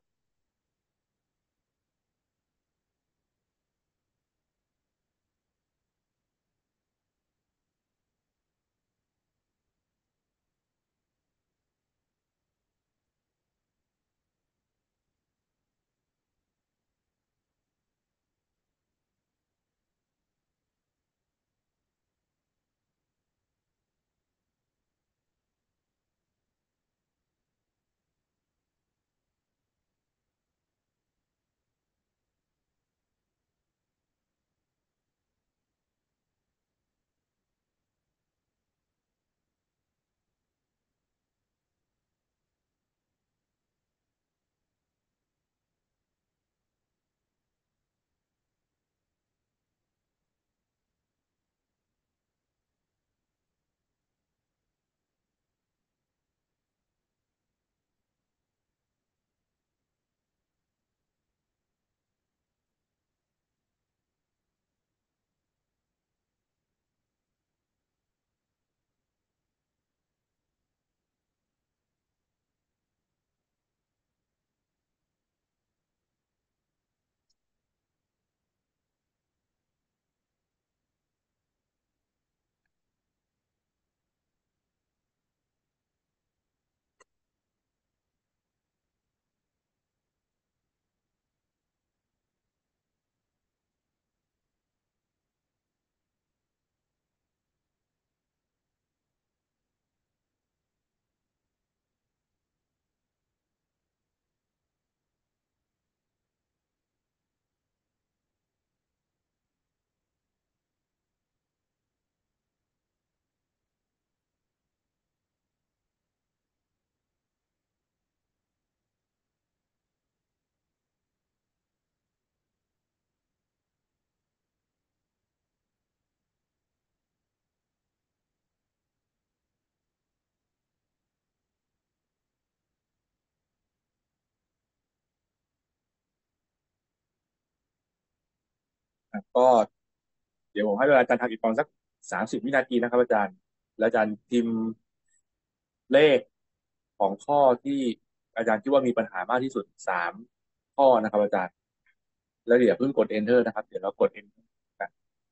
[SPEAKER 2] ก็เดี๋ยวผมให้เวลาอาจารย์ทำอีกประมาณสักสามสิบวินาทีนะครับอาจารย์แล้วอาจารย์พิมพ์เลขของข้อที่อาจารย์คิดว่ามีปัญหามากที่สุดสามข้อนะครับอาจารย์แล้วเดี๋ยวเพิ่งกด enter นะครับเดี๋ยวเรากด enter กัน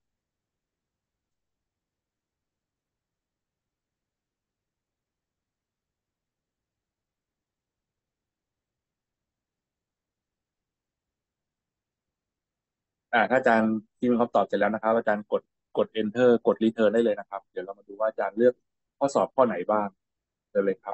[SPEAKER 2] อ่าถ้าอาจารย์พิมพ์คำตอบเสร็จแล้วนะครับอาจารย์กดกด enter กด return ได้เลยนะครับเดี๋ยวเรามาดูว่าอาจารย์เลือกข้อสอบข้อไหนบ้างเชิญเลยครับ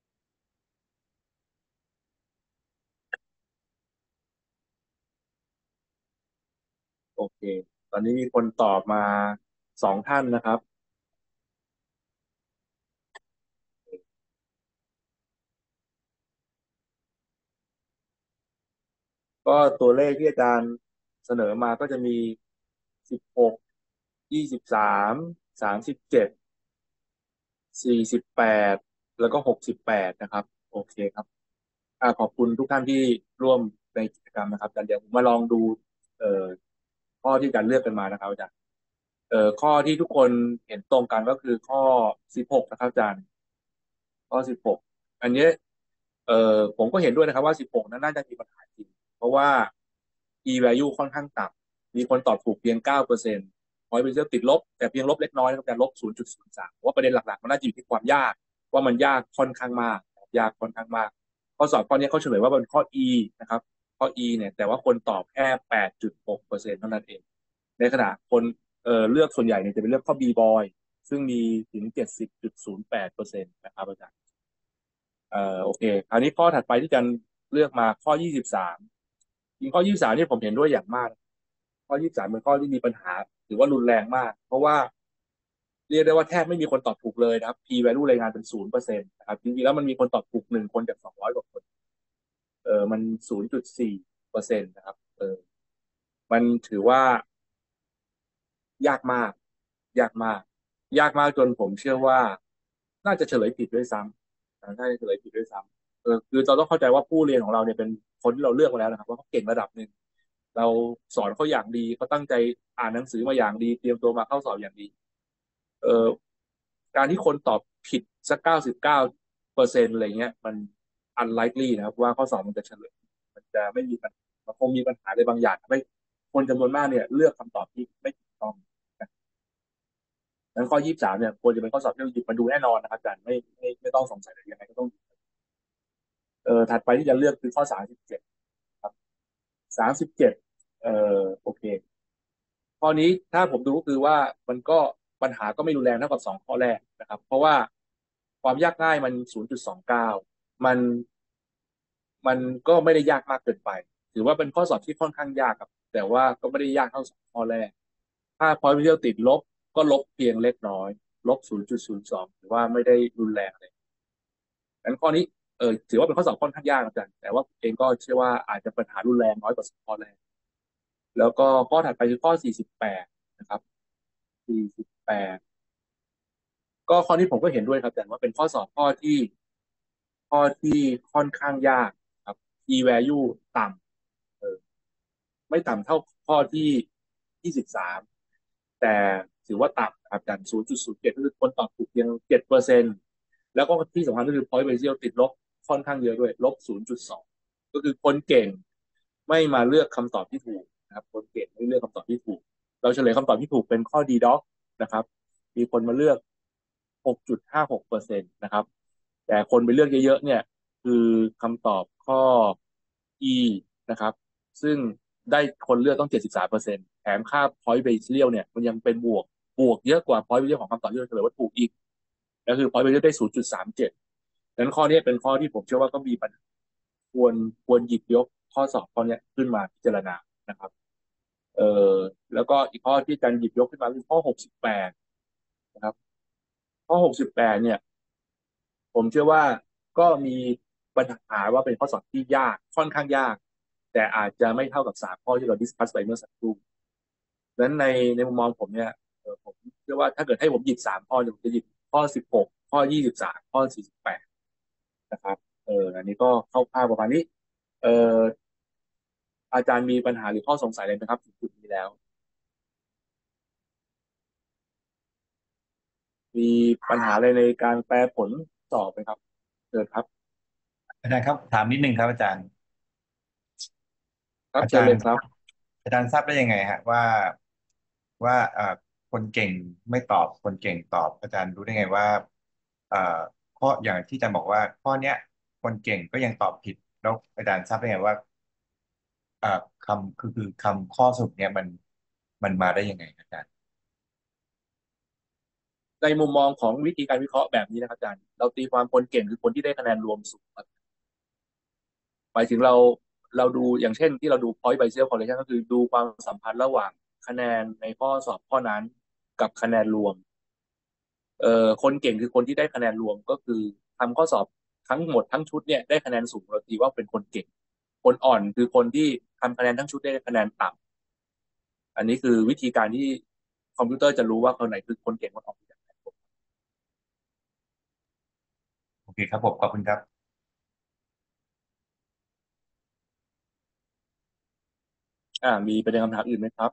[SPEAKER 2] โอเคตอนนี้มีคนตอบมาสองท่านนะครับ ก็ตัวเลขที่อาจารย์เสนอมาก็จะมีสิบหกยี่สิบสามสามสิบเจ็ดสี่สิบแปดแล้วก็หกสิบแปดนะครับโอเคครับอ่าขอบคุณทุกท่านที่ร่วมในกิจกรรมนะครับอาจารย์เดี๋ยวผมมาลองดูเอ่อข้อที่อาจารย์เลือกกันมานะครับอาจารย์เอ่อข้อที่ทุกคนเห็นตรงกันก็คือข้อสิบหกนะครับอาจารย์ ข้อสิบหกอันเนี้ยเอ่อผมก็เห็นด้วยนะครับว่าสิบหกนั้นน่าจะมีปัญหาจริงเพราะว่า e value ค่อนข้างต่ำมีคนตอบถูกเพียงเก้าเปอร์เซ็นต์พอยต์เป็นเซลติดลบแต่เพียงลบเล็กน้อยนะครับการลบศูนย์จุดศูนย์สามเพราะว่าประเด็นหลักๆมันน่าจะอยู่ที่ความยากว่ามันยากค่อนข้างมากยากค่อนข้างมากข้อสอบข้อนี้เขาเฉลยว่าเป็นข้อ E นะครับข้อ E เนี่ยแต่ว่าคนตอบแค่แปดจุดหกเปอร์เซ็นต์เท่านั้นเองในขณะคนเอ่อเลือกส่วนใหญ่เนี่ยจะเป็นเลือกข้อ B boy ซึ่งมีถึงเจ็ดสิบจุดศูนย์แปดเปอร์เซ็นต์นะครับอาจารย์ เอ่อโอเคคราวนี้ข้อถัดไปที่อาจารย์เลือกมาข้อยี่สิบสามจริงข้อยี่สิบสามนี่ผมเห็นด้วยอย่างมากข้อยี่สิบสามเป็นข้อที่มีปัญหาถือว่ารุนแรงมากเพราะว่าเรียกได้ว่าแทบไม่มีคนตอบถูกเลยนะครับ p value รายงานเป็นศูนย์เปอร์เซ็นต์นะครับจริงๆแล้วมันมีคนตอบถูกหนึ่งคนจากสองร้อยกว่าคนเออมันศูนย์จุดสี่เปอร์เซ็นต์นะครับเออมันถือว่ายากมากยากมากยากมากจนผมเชื่อว่าน่าจะเฉลยผิดด้วยซ้ำน่าจะเฉลยผิดด้วยซ้ำเออคือเราต้องเข้าใจว่าผู้เรียนของเราเนี่ยเป็นคนที่เราเลือกมาแล้วนะครับว่าเขาเก่งระดับหนึ่งเราสอนเขาอย่างดีเขาตั้งใจอ่านหนังสือมาอย่างดีเตรียมตัวมาเข้าสอบอย่างดีเออการที่คนตอบผิดสักเก้าสิบเก้าเปอร์เซ็นต์อะไรเงี้ยมัน unlikely นะครับว่าข้อสอบมันจะเฉลยมันจะไม่มีปัญหามันคงมีปัญหาอะไรบางอย่างทำให้คนจำนวนมากเนี่ยเลือกคำตอบที่ไม่ถูกต้อง นั้นข้อยี่สิบสามเนี่ยควรจะเป็นข้อสอบที่เราหยิบมาดูแน่นอนนะครับอาจารย์ไม่ไม่ไม่ต้องสงสัยเลยยังไงก็ต้องเอ่อถัดไปที่จะเลือกคือข้อสามสิบเจ็ดครับสามสิบเจ็ดเอ่อโอเคข้อนี้ถ้าผมดูก็คือว่ามันก็ปัญหาก็ไม่รุนแรงเท่ากับสองข้อแรกนะครับเพราะว่าความยากง่ายมันศูนย์จุดสองเก้ามันมันก็ไม่ได้ยากมากเกินไปถือว่าเป็นข้อสอบที่ค่อนข้างยากครับแต่ว่าก็ไม่ได้ยากเท่าสองข้อแรกถ้าพอยต์เที่ยวติดลบก็ลบเพียงเล็กน้อยลบศูนย์จุดศูนย์สองถือว่าไม่ได้รุนแรงเลย งั้นข้อนี้เออถือว่าเป็นข้อสอบค่อนข้างยากนะอาจารย์แต่ว่าผมเองก็เชื่อว่าอาจจะปัญหารุนแรงน้อยกว่าสองข้อแรกแล้วก็ข้อถัดไปคือข้อสี่สิบแปดนะครับสี่สิบแปดก็ข้อนี้ผมก็เห็นด้วยครับอาจารย์ว่าเป็นข้อสอบข้อที่ข้อที่ค่อนข้างยากครับ e value ต่ำเออไม่ต่ำเท่าข้อที่ยี่สิบสามแต่ถือว่าต่ำครับอาจารย์ศูนย์จุดศูนย์เจ็ดก็คือคนตอบถูกเพียงเจ็ดเปอร์เซ็นต์แล้วก็ที่สำคัญก็คือ point ratio ติดลบค่อนข้างเยอะด้วยลบศูนย์จุดสองก็คือคนเก่งไม่มาเลือกคำตอบที่ถูกนะครับคนเก่งไม่เลือกคำตอบที่ถูกเราเฉลยคำตอบที่ถูกเป็นข้อ D doc นะครับมีคนมาเลือกหกจุดห้าหกเปอร์เซ็นต์นะครับแต่คนไปเลือกเยอะๆเนี่ยคือคำตอบข้อ E นะครับซึ่งได้คนเลือกต้องเจ็ดสิบสามเปอร์เซ็นต์แถมค่า point ratio เนี่ยมันยังเป็นบวกบวกเยอะกว่า point ratio ของคำตอบที่เราเฉลยว่าถูกอีกก็คือ point ratio ได้ศูนย์จุดสามเจ็ดดังนั้นข้อนี้เป็นข้อที่ผมเชื่อว่าก็มีปัญหาควรควรหยิบยกข้อสอบข้อนี้ขึ้นมาพิจารณานะครับเอ่อแล้วก็อีกข้อที่อาจารย์หยิบยกขึ้นมาคือข้อหกสิบแปดนะครับข้อหกสิบแปดเนี่ย ผมเชื่อว่าก็มีปัญหาว่าเป็นข้อสอบที่ยากค่อนข้างยากแต่อาจจะไม่เท่ากับสามข้อที่เราดิสคัสไปเมื่อสักครู่ดังนั้นในในมุมมองผมเนี่ยเออผมเชื่อว่าถ้าเกิดให้ผมหยิบสามข้อผมจะหยิบข้อสิบหกข้อยี่สิบสามข้อสี่สิบแปดนะครับเอออันนี้ก็คร่าวๆประมาณนี้เอออาจารย์มีปัญหาหรือข้อสงสัยอะไรไหมครับถึงจุดนี้แล้วมีปัญหาอะไรในการแปลผลสอบไหมครับเชิญครับ
[SPEAKER 3] อาจารย์ครับถามนิดนึงครับอาจารย์
[SPEAKER 2] ครับ
[SPEAKER 3] อา
[SPEAKER 2] เชิญเลยครับ
[SPEAKER 3] จารย์ทราบอาจารย์ทราบได้ยังไงฮะว่าว่าเอ่อคนเก่งไม่ตอบคนเก่งตอบอาจารย์รู้ได้ไงว่าเอ่อข้ออย่างที่อาจารย์บอกว่าข้อเนี้ยคนเก่งก็ยังตอบผิดแล้วอาจารย์ทราบได้ไงว่าเอ่อคำคือคือคำข้อสรุปเนี้ยมันมันมาได้ยังไงอาจารย์
[SPEAKER 2] ในมุมมองของวิธีการวิเคราะห์แบบนี้นะครับอาจารย์เราตีความคนเก่งคือคนที่ได้คะแนนรวมสูงครับหมายถึงเราเราดูอย่างเช่นที่เราดู point Bayesian correlation ก็คือดูความสัมพันธ์ระหว่างคะแนนในข้อสอบข้อนั้นกับคะแนนรวมเอ่อคนเก่งคือคนที่ได้คะแนนรวมก็คือทำข้อสอบทั้งหมดทั้งชุดเนี่ยได้คะแนนสูงเราตีว่าเป็นคนเก่งคนอ่อนคือคนที่ทำคะแนนทั้งชุดได้คะแนนต่ำอันนี้คือวิธีการที่คอมพิวเตอร์จะรู้ว่าคนไหนคือคนเก่งคนอ่อน
[SPEAKER 3] โอเคครับผมขอบคุณครับ
[SPEAKER 2] อ่ามีประเด็นคำถามอื่นไหมครับ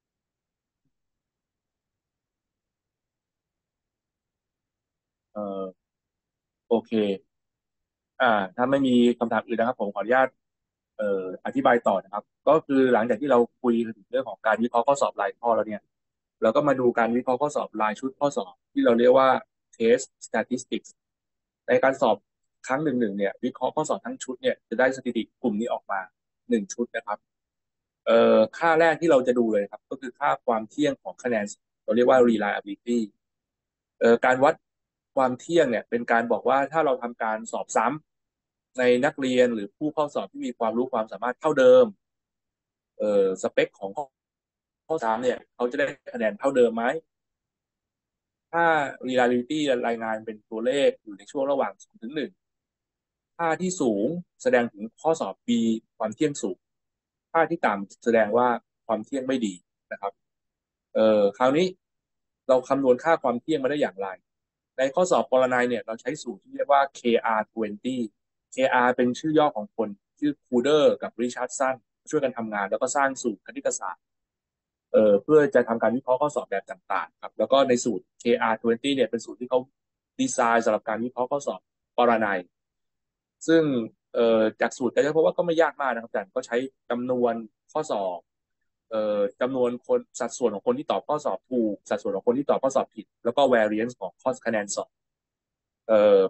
[SPEAKER 2] เอ่อโอเค อ่าถ้าไม่มีคำถามอื่นนะครับผมขออนุญาตเอ่ออธิบายต่อนะครับก็คือหลังจากที่เราคุยถึงเรื่องของการวิเคราะห์ข้อสอบรายข้อแล้วเนี่ยเราก็มาดูการวิเคราะห์ข้อสอบรายชุดข้อสอบที่เราเรียกว่า test statistics ในการสอบครั้งหนึ่งหนึ่งเนี่ยวิเคราะห์ข้อสอบทั้งชุดเนี่ยจะได้สถิติกลุ่มนี้ออกมาหนึ่งชุดนะครับเอ่อค่าแรกที่เราจะดูเลยครับก็คือค่าความเที่ยงของคะแนนเราเรียกว่า reliability เอ่อการวัดความเที่ยงเนี่ยเป็นการบอกว่าถ้าเราทำการสอบซ้ำในนักเรียนหรือผู้เข้าสอบที่มีความรู้ความสามารถเท่าเดิมเอ่อสเปคของข้อสามเนี่ยเขาจะได้คะแนนเท่าเดิมไหมถ้า reliability รายงานเป็นตัวเลขอยู่ในช่วงระหว่างศูนย์ถึงหนึ่งค่าที่สูงแสดงถึงข้อสอบมีความเที่ยงสูงค่าที่ต่ำแสดงว่าความเที่ยงไม่ดีนะครับเอ่อคราวนี้เราคำนวณค่าความเที่ยงมาได้อย่างไร ในข้อสอบปรนัยเนี่ยเราใช้สูตรที่เรียกว่า เค อาร์ ยี่สิบ เค อาร์ เป็นชื่อย่อของคนชื่อคูเดอร์กับริชาร์ดสันช่วยกันทำงานแล้วก็สร้างสูตรคณิตศาสตร์เอ่อเพื่อจะทำการวิเคราะห์ข้อสอบแบบต่างๆครับแล้วก็ในสูตร เค อาร์ ยี่สิบ เนี่ยเป็นสูตรที่เขาดีไซน์สำหรับการวิเคราะห์ข้อสอบปรนัยซึ่งเอ่อจากสูตรก็จะพบว่าก็ไม่ยากมากนะครับอาจารย์ก็ใช้จำนวนข้อสอบเอ่อจำนวนคนสัดส่วนของคนที่ตอบข้อสอบถูกสัดส่วนของคนที่ตอบข้อสอบผิดแล้วก็ variance ของข้อคะแนนสอบ เอ่อ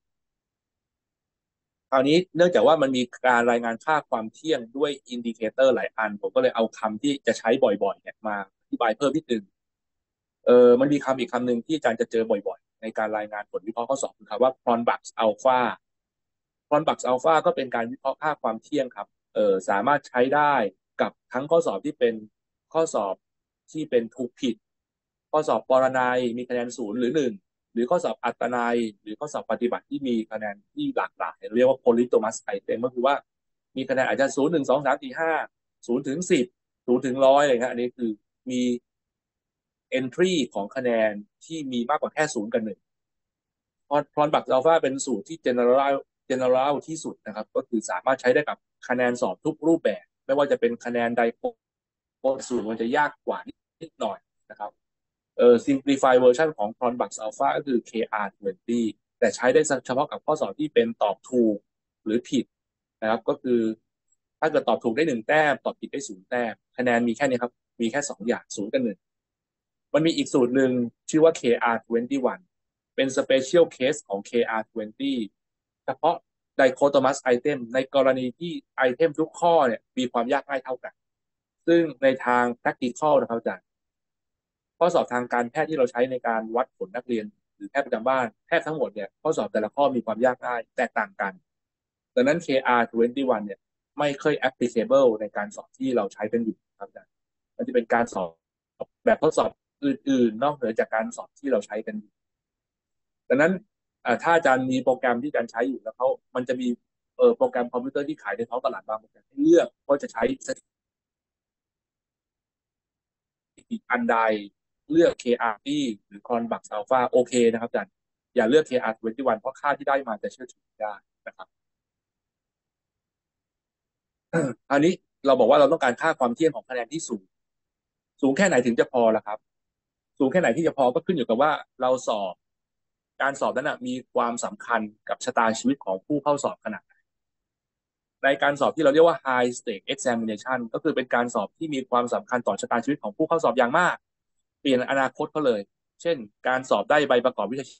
[SPEAKER 2] คราวนี้เนื่องจากว่ามันมีการรายงานค่าความเที่ยงด้วยอินดิเคเตอร์หลายอันผมก็เลยเอาคำที่จะใช้บ่อยๆเนี่ยมาอธิบายเพิ่มนิดนึงเออมันมีคำอีกคำหนึ่งที่อาจารย์จะเจอบ่อยๆในการรายงานผลวิเคราะห์ข้อสอบคือคำว่า Cronbach alpha Cronbach alpha ก็เป็นการวิเคราะห์ค่าความเที่ยงครับเออสามารถใช้ได้กับทั้งข้อสอบที่เป็นข้อสอบที่เป็นถูกผิดข้อสอบปรนัยมีคะแนนศูนย์หรือหนึ่ง หรือข้อสอบอัตนัยหรือข้อสอบปฏิบัติที่มีคะแนนที่หลากหลายเรียกว่า polytomous item ก็คือว่ามีคะแนนอาจจะศูนย์หนึ่งสองสามสี่ห้าศูนย์ถึงสิบศูนย์ถึงร้อยอะไรเงี้ยอันนี้คือมี entry ของคะแนนที่มีมากกว่าแค่ศูนย์กับหนึ่งพอพรบักอัลฟาเป็นสูตรที่ general general ที่สุดนะครับก็คือสามารถใช้ได้กับคะแนนสอบทุกรูปแบบไม่ว่าจะเป็นคะแนนใดสูตรมันจะยากกว่านิดหน่อยนะครับ เอ่อ simplify version ของ Cronbach Alpha ก็คือ เค อาร์ ยี่สิบ แต่ใช้ได้เฉพาะกับข้อสอบที่เป็นตอบถูกหรือผิดนะครับก็คือถ้าเกิดตอบถูกได้หนึ่งแต้มตอบผิดได้ศูนย์แต้มคะแนนมีแค่นี้ครับมีแค่สองอย่างศูนย์กับหนึ่งมันมีอีกสูตรหนึ่งชื่อว่า เค อาร์ ยี่สิบเอ็ด เป็น special case ของ เค อาร์ ยี่สิบเฉพาะ dichotomous item ในกรณีที่ไอเทมทุกข้อเนี่ยมีความยากง่ายเท่ากันซึ่งในทาง practical นะครับอาจารย์ ข้อสอบทางการแพทย์ที่เราใช้ในการวัดผลนักเรียนหรือแพทย์ประจำบ้านแทบทั้งหมดเนี่ยข้อสอบแต่ละข้อมีความยากง่ายแตกต่างกันดังนั้น เค อาร์ ยี่สิบเอ็ด เนี่ยไม่เคย applicable ในการสอบที่เราใช้เป็นอยู่ครับอาจารย์มันจะเป็นการสอบแบบทดสอบอื่นๆนอกเหนือจากการสอบที่เราใช้กันอยู่ดังนั้นถ้าอาจารย์มีโปรแกรมที่อาจารย์ใช้อยู่แล้วเขามันจะมีเอ่อโปรแกรมคอมพิวเตอร์ที่ขายในท้องตลาดบางโปรแกรมให้เลือกว่าจะใช้สถิติอันใดเลือก เค อาร์ ที หรือ Cronbach Alpha โอเคนะครับอาจารย์อย่าเลือก เค อาร์ ยี่สิบเอ็ด เพราะค่าที่ได้มาจะเชื่อถือไม่ได้นะครับอันนี้เราบอกว่าเราต้องการค่าความเที่ยงของคะแนนที่สูงสูงแค่ไหนถึงจะพอล่ะครับสูงแค่ไหนที่จะพอก็ขึ้นอยู่กับว่าเราสอบการสอบนั้นนะมีความสำคัญกับชะตาชีวิตของผู้เข้าสอบขนาดไหนในการสอบที่เราเรียกว่า high stake examination ก็คือเป็นการสอบที่มีความสำคัญต่อชะตาชีวิตของผู้เข้าสอบอย่างมากเปลี่ยนอนาคตเขาเลยเช่นการสอบได้ใบประกอบวิชา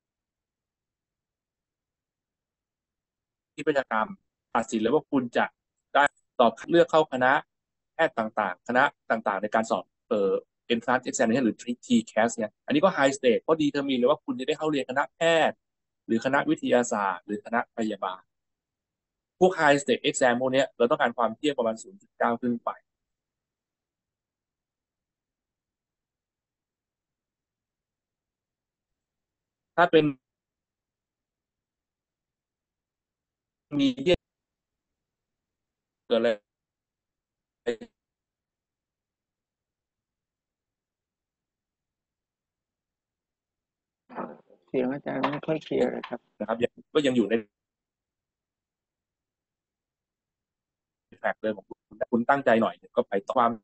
[SPEAKER 2] ชีพประกรรมตัดสินเลยว่าคุณจะได้สอบคัดเลือกเข้าคณะแพทย์ต่างๆคณะต่างๆในการสอบเอ่อ entrance examination หรือ ที แคส เนี่ยอันนี้ก็ high stake เพราะดีเทอร์มินเลยว่าคุณจะได้เข้าเรียนคณะแพทย์หรือคณะวิทยาศาสตร์หรือคณะพยาบาลพวก high stake exam พวกนี้เราต้องการความเที่ยงประมาณ ศูนย์จุดเก้า ขึ้นไปถ้าเป็นมีเดียเกิดอะไร
[SPEAKER 4] เสียงอาจารย์ไม่ค่อยเคลียร์เลยครับ
[SPEAKER 2] นะครับยังก็ยังอยู่ในแทร็กเดิมของคุณแต่คุณตั้งใจหน่อยก็ไปต่อความ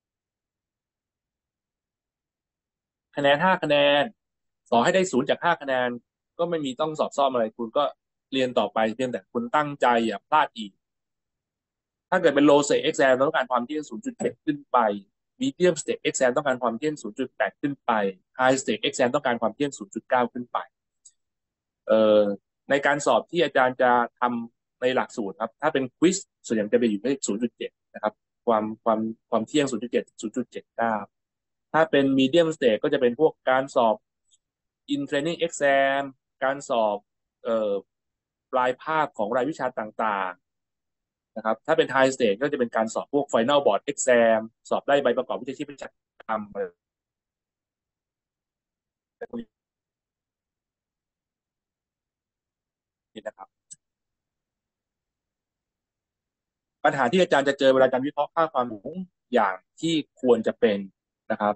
[SPEAKER 2] คะแนนห้าคะแนนต่อให้ได้ศูนย์จากห้าคะแนนก็ไม่มีต้องสอบซ่อมอะไรคุณก็เรียนต่อไปเพียงแต่คุณตั้งใจอย่าพลาดอีกถ้าเกิดเป็น low stake exam ต้องการความเที่ยง ศูนย์จุดเจ็ด ขึ้นไป medium stake exam ต้องการความเที่ยง ศูนย์จุดแปด ขึ้นไป high stake exam ต้องการความเที่ยง ศูนย์จุดเก้า ขึ้นไปเอ่อในการสอบที่อาจารย์จะทำในหลักสูตรครับถ้าเป็นควิสส่วนใหญ่จะไปอยู่ที่ ศูนย์จุดเจ็ด นะครับความความความเที่ยง ศูนย์จุดเจ็ด ศูนย์จุดเจ็ดเก้า ถ้าเป็น medium stage ก็จะเป็นพวกการสอบ in training exam การสอบเอ่อปลายภาคของรายวิชาต่างๆนะครับถ้าเป็น high stage ก็จะเป็นการสอบพวก final board exam สอบได้ใบประกอบวิชาชีพวิชากรรมอะไรนี่นะครับปัญหาที่อาจารย์จะเจอเวลาอาจารย์วิเคราะห์ค่าความสูงอย่างที่ควรจะเป็นนะครับ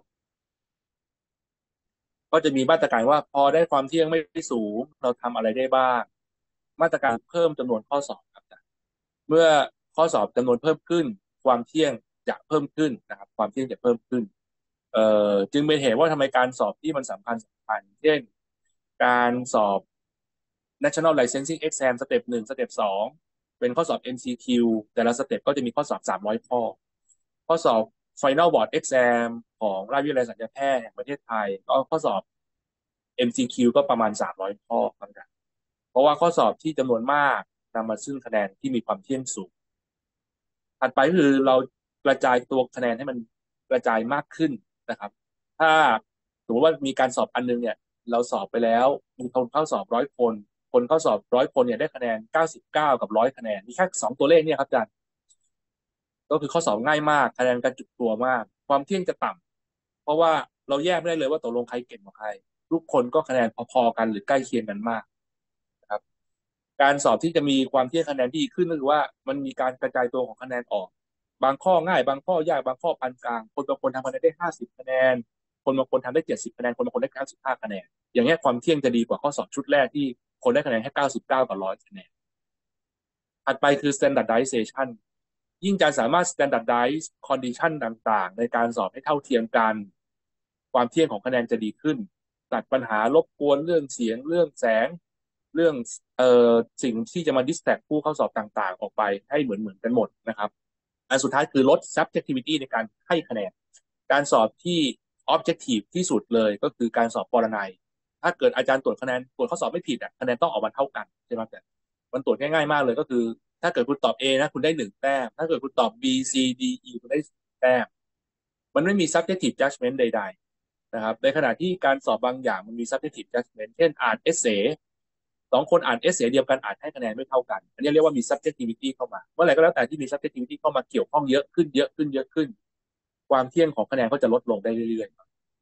[SPEAKER 2] ก็จะมีมาตรการว่าพอได้ความเที่ยงไม่สูงเราทำอะไรได้บ้างมาตรการเพิ่มจำนวนข้อสอบครับ เมื่อข้อสอบจำนวนเพิ่มขึ้นความเที่ยงจะเพิ่มขึ้นนะครับความเที่ยงจะเพิ่มขึ้นเอ่อจึงเป็นเหตุว่าทำไมการสอบที่มันสำคัญสำคัญเช่นการสอบ National Licensing Exam สเต็ปหนึ่งสเต็ปสองเป็นข้อสอบ เอ็ม ซี คิว แต่ละสเต็ปก็จะมีข้อสอบสามร้อยข้อข้อสอบ Final Board Exam ของราชวิทยาลัยศัลยแพทย์แห่งประเทศไทยก็ข้อสอบ เอ็ม ซี คิว ก็ประมาณสามร้อยข้อเหมือนกันเพราะว่าข้อสอบที่จำนวนมากนำมาซึ่งคะแนนที่มีความเที่ยงสูง ถัดไปก็คือเรากระจายตัวคะแนนให้มันกระจายมากขึ้นนะครับถ้าสมมติว่ามีการสอบอันนึงเนี่ยเราสอบไปแล้วมีคนเข้าสอบร้อยคนคนเข้าสอบร้อยคนเนี่ยได้คะแนนเก้าสิบเก้ากับร้อยคะแนนมีแค่สองตัวเลขเนี่ยครับอาจารย์ก็คือข้อสอบง่ายมากคะแนนกระจุกตัวมากความเที่ยงจะต่ำเพราะว่าเราแยกไม่ได้เลยว่าตกลงใครเก่งกว่าใครทุกคนก็คะแนนพอๆกันหรือใกล้เคียงกันมากนะครับการสอบที่จะมีความเที่ยงคะแนนที่ดีขึ้นก็คือว่ามันมีการกระจายตัวของคะแนนออก บางข้อง่ายบางข้อยากบางข้อปานกลางคนบางคนทำคะแนนได้ห้าสิบคะแนนคนบางคนทำได้เจ็ดสิบคะแนนคนบางคนได้เก้าสิบห้าคะแนนอย่างเงี้ยความเที่ยงจะดีกว่าข้อสอบชุดแรกที่คนได้คะแนนแค่เก้าสิบเก้ากับร้อยคะแนนถัดไปคือ standardization ยิ่งจะสามารถ standardize condition ต่างๆในการสอบให้เท่าเทียมกันความเที่ยงของคะแนนจะดีขึ้นตัดปัญหารบกวนเรื่องเสียงเรื่องแสงเรื่องเอ่อสิ่งที่จะมา distract ผู้เข้าสอบต่างๆออกไปให้เหมือนเหมือนกันหมดนะครับ อันสุดท้ายคือลด subjectivity ในการให้คะแนนการสอบที่ objective ที่สุดเลยก็คือการสอบปรนัยถ้าเกิดอาจารย์ตรวจคะแนนตรวจข้อสอบไม่ผิดอ่ะคะแนนต้องออกมาเท่ากันใช่ไหมแต่มันตรวจง่ายๆมากเลยก็คือถ้าเกิดคุณตอบ A นะคุณได้หนึ่งแต้มถ้าเกิดคุณตอบ B C D E คุณได้แต้มมันไม่มี subjective judgment ใดๆนะครับในขณะที่การสอบบางอย่างมันมี subjective judgment เช่นอ่าน essay สองคนอ่าน essay เดียวกันอ่านให้คะแนนไม่เท่ากันอันนี้เรียกว่ามี subjectivity เข้ามาเมื่อไหร่ก็แล้วแต่ที่มี subjectivity เข้ามาเกี่ยวข้องเยอะขึ้นเยอะขึ้นเยอะขึ้นความเที่ยงของคะแนนก็จะลดลงได้เรื่อย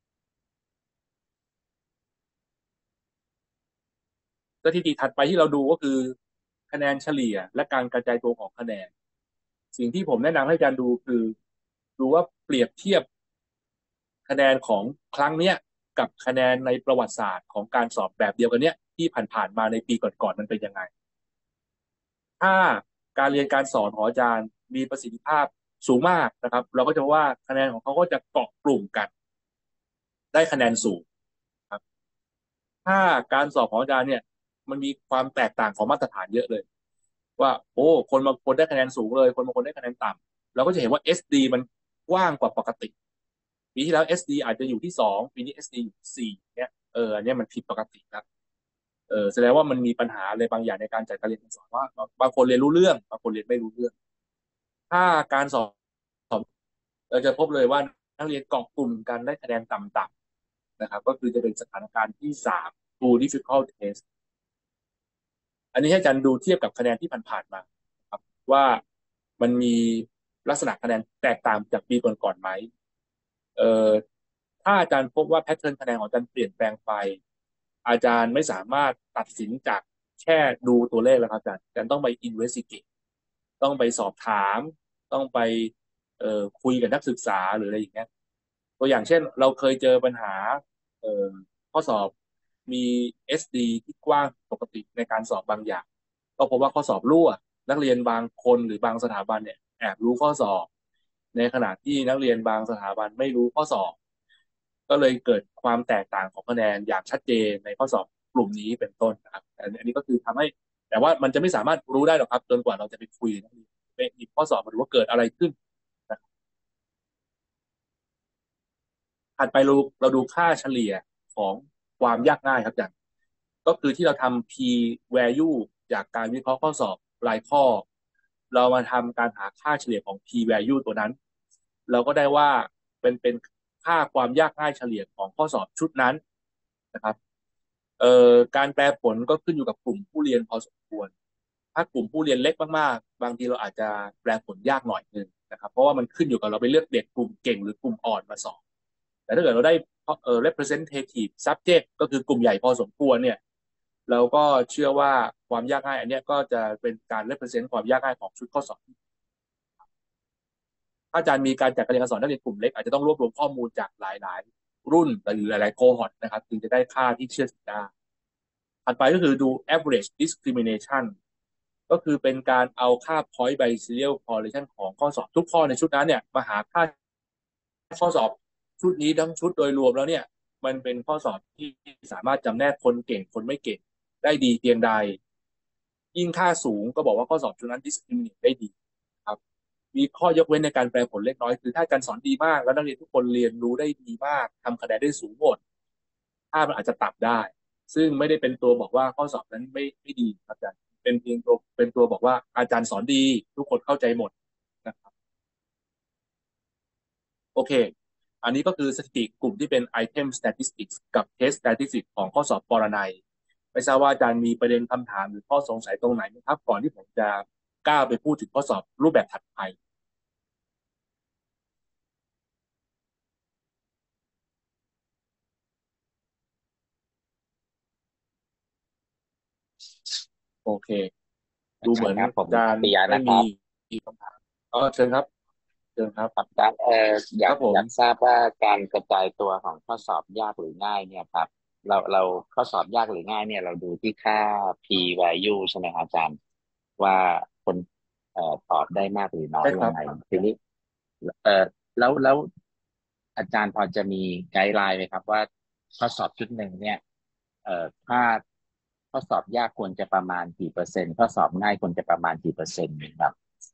[SPEAKER 2] ๆสถิติถัดไปที่เราดูก็คือคะแนนเฉลี่ยและการกระจายตัวของคะแนนสิ่งที่ผมแนะนำให้อาจารย์ดูคือดูว่าเปรียบเทียบคะแนนของครั้งเนี้ยกับคะแนนในประวัติศาสตร์ของการสอบแบบเดียวกันเนี้ยที่ผ่านๆมาในปีก่อนๆมันเป็นยังไง ถ้าการเรียนการสอนของอาจารย์มีประสิทธิภาพสูงมากนะครับเราก็จะว่าคะแนนของเขาก็จะเกาะกลุ่มกันได้คะแนนสูงครับถ้าการสอบของอาจารย์เนี่ยมันมีความแตกต่างของมาตรฐานเยอะเลยว่าโอ้คนบางคนได้คะแนนสูงเลยคนบางคนได้คะแนนต่ำเราก็จะเห็นว่า เอส ดี มันกว้างกว่าปกติปีที่แล้ว เอส ดี อาจจะอยู่ที่สองปีนี้ เอส ดี อยู่ที่สี่เนี่ยเอออันเนี้ยมันผิดปกติครับเออแสดงว่ามันมีปัญหาอะไรบางอย่างในการจัดการเรียนการสอนว่าบางคนเรียนรู้เรื่องบางคนเรียนไม่รู้เรื่องถ้าการสอบเราจะพบเลยว่านักเรียนเกาะกลุ่มกันได้คะแนนต่ำๆนะครับก็คือจะเป็นสถานการณ์ที่สาม too difficult test อันนี้ให้อาจารย์ดูเทียบกับคะแนนที่ผ่านๆมาครับว่ามันมีลักษณะคะแนนแตกต่างจากปีก่อนๆไหมเอ่อถ้าอาจารย์พบว่าแพทเทิร์นคะแนนของอาจารย์เปลี่ยนแปลงไปอาจารย์ไม่สามารถตัดสินจากแค่ดูตัวเลขแล้วครับอาจารย์อาจารย์ต้องไป investigate ต้องไปสอบถามต้องไปเอ่อคุยกับนักศึกษาหรืออะไรอย่างเงี้ยตัวอย่างเช่นเราเคยเจอปัญหาเอ่อข้อสอบมี เอส ดี ที่กว้างปกติในการสอบบางอย่างก็พบว่าข้อสอบรั่วนักเรียนบางคนหรือบางสถาบันเนี่ยแอบรู้ข้อสอบในขณะที่นักเรียนบางสถาบันไม่รู้ข้อสอบก็เลยเกิดความแตกต่างของคะแนนอย่างชัดเจนในข้อสอบกลุ่มนี้เป็นต้นนะครับอันนี้ก็คือทำให้แต่ว่ามันจะไม่สามารถรู้ได้หรอกครับจนกว่าเราจะไปคุยนักเรียนไปหยิบข้อสอบมาดูว่าเกิดอะไรขึ้นนะครับถัดไปเราเราดูค่าเฉลี่ยของความยากง่ายครับอาจารย์ ก็คือที่เราทำ p value จากการวิเคราะห์ข้อสอบรายข้อเรามาทำการหาค่าเฉลี่ยของ p value ตัวนั้นเราก็ได้ว่าเป็นเป็นค่าความยากง่ายเฉลี่ยของข้อสอบชุดนั้นนะครับเอ่อการแปลผลก็ขึ้นอยู่กับกลุ่มผู้เรียนพอสมควรถ้ากลุ่มผู้เรียนเล็กมากๆบางทีเราอาจจะแปลผลยากหน่อยนึงนะครับเพราะว่ามันขึ้นอยู่กับเราไปเลือกเด็กกลุ่มเก่งหรือกลุ่มอ่อนมาสอบแต่ถ้าเกิดเราได้เอ่อ representative subject ก็คือกลุ่มใหญ่พอสมควรเนี่ยเราก็เชื่อว่าความยากง่ายอันนี้ก็จะเป็นการ represent ความยากง่ายของชุดข้อสอบถ้าอาจารย์มีการจัดการเรียนการสอนนักเรียนกลุ่มเล็กอาจจะต้องรวบรวมข้อมูลจากหลายๆรุ่นหรือหลายๆ cohort นะครับจึงจะได้ค่าที่เชื่อถือได้ถัดไปก็คือดู average discrimination ก็คือเป็นการเอาค่า point by serial correlation ของข้อสอบทุกข้อในชุดนั้นเนี่ยมาหาค่าข้อสอบชุดนี้ทั้งชุดโดยรวมแล้วเนี่ยมันเป็นข้อสอบที่สามารถจำแนกคนเก่งคนไม่เก่งได้ดีเพียงใดยิ่งค่าสูงก็บอกว่าข้อสอบชุดนั้น discriminate ได้ดีครับมีข้อยกเว้นในการแปลผลเล็กน้อยคือถ้าการสอนดีมากแล้วนักเรียนทุกคนเรียนรู้ได้ดีมากทำคะแนนได้สูงหมดค่ามันอาจจะต่ำได้ซึ่งไม่ได้เป็นตัวบอกว่าข้อสอบนั้นไม่ไม่ดีครับอาจารย์เป็นเพียงตัวเป็นตัวบอกว่าอาจารย์สอนดีทุกคนเข้าใจหมดนะครับโอเคอันนี้ก็คือสถิติกลุ่มที่เป็น item statistics กับ test statistics ของข้อสอบปรนัยไม่ทราบว่าอาจารย์มีประเด็นคำถามหรือข้อสงสัยตรงไหนไหมครับก่อนที่ผมจะก้าวไปพูดถึงข้อสอบรูปแบบถัดไปโอเค
[SPEAKER 1] อา
[SPEAKER 2] ดูเหมือน
[SPEAKER 1] จารย์ครับผม
[SPEAKER 2] อาจารย์
[SPEAKER 1] ปิยะ
[SPEAKER 2] ไม่มี
[SPEAKER 1] นะครับ
[SPEAKER 2] คำถามเออเชิญครับเชิญครับ
[SPEAKER 1] ครับอาจารย์เอออยาก
[SPEAKER 2] ครับผม
[SPEAKER 1] อยากทราบว่าการกระจายตัวของข้อสอบยากหรือง่ายเนี่ยครับเราเราข้อสอบยากหรือง่ายเนี่ยเราดูที่ค่า p value ใช่ไหมครับอาจารย์ว่าคนเอ่อตอบได้มากหรือน้อย
[SPEAKER 2] ใช่ครับ
[SPEAKER 1] ยังไงทีนี้เออแล้วแล้วอาจารย์พอจะมีไกด์ไลน์ไหมครับว่าข้อสอบชุดหนึ่งเนี่ยเอ่อค่าข้อสอบยากควรจะประมาณกี่เปอร์เซ็นต์ข้อสอบง่ายควรจะประมาณกี่เปอร์เซ็นต์ครับ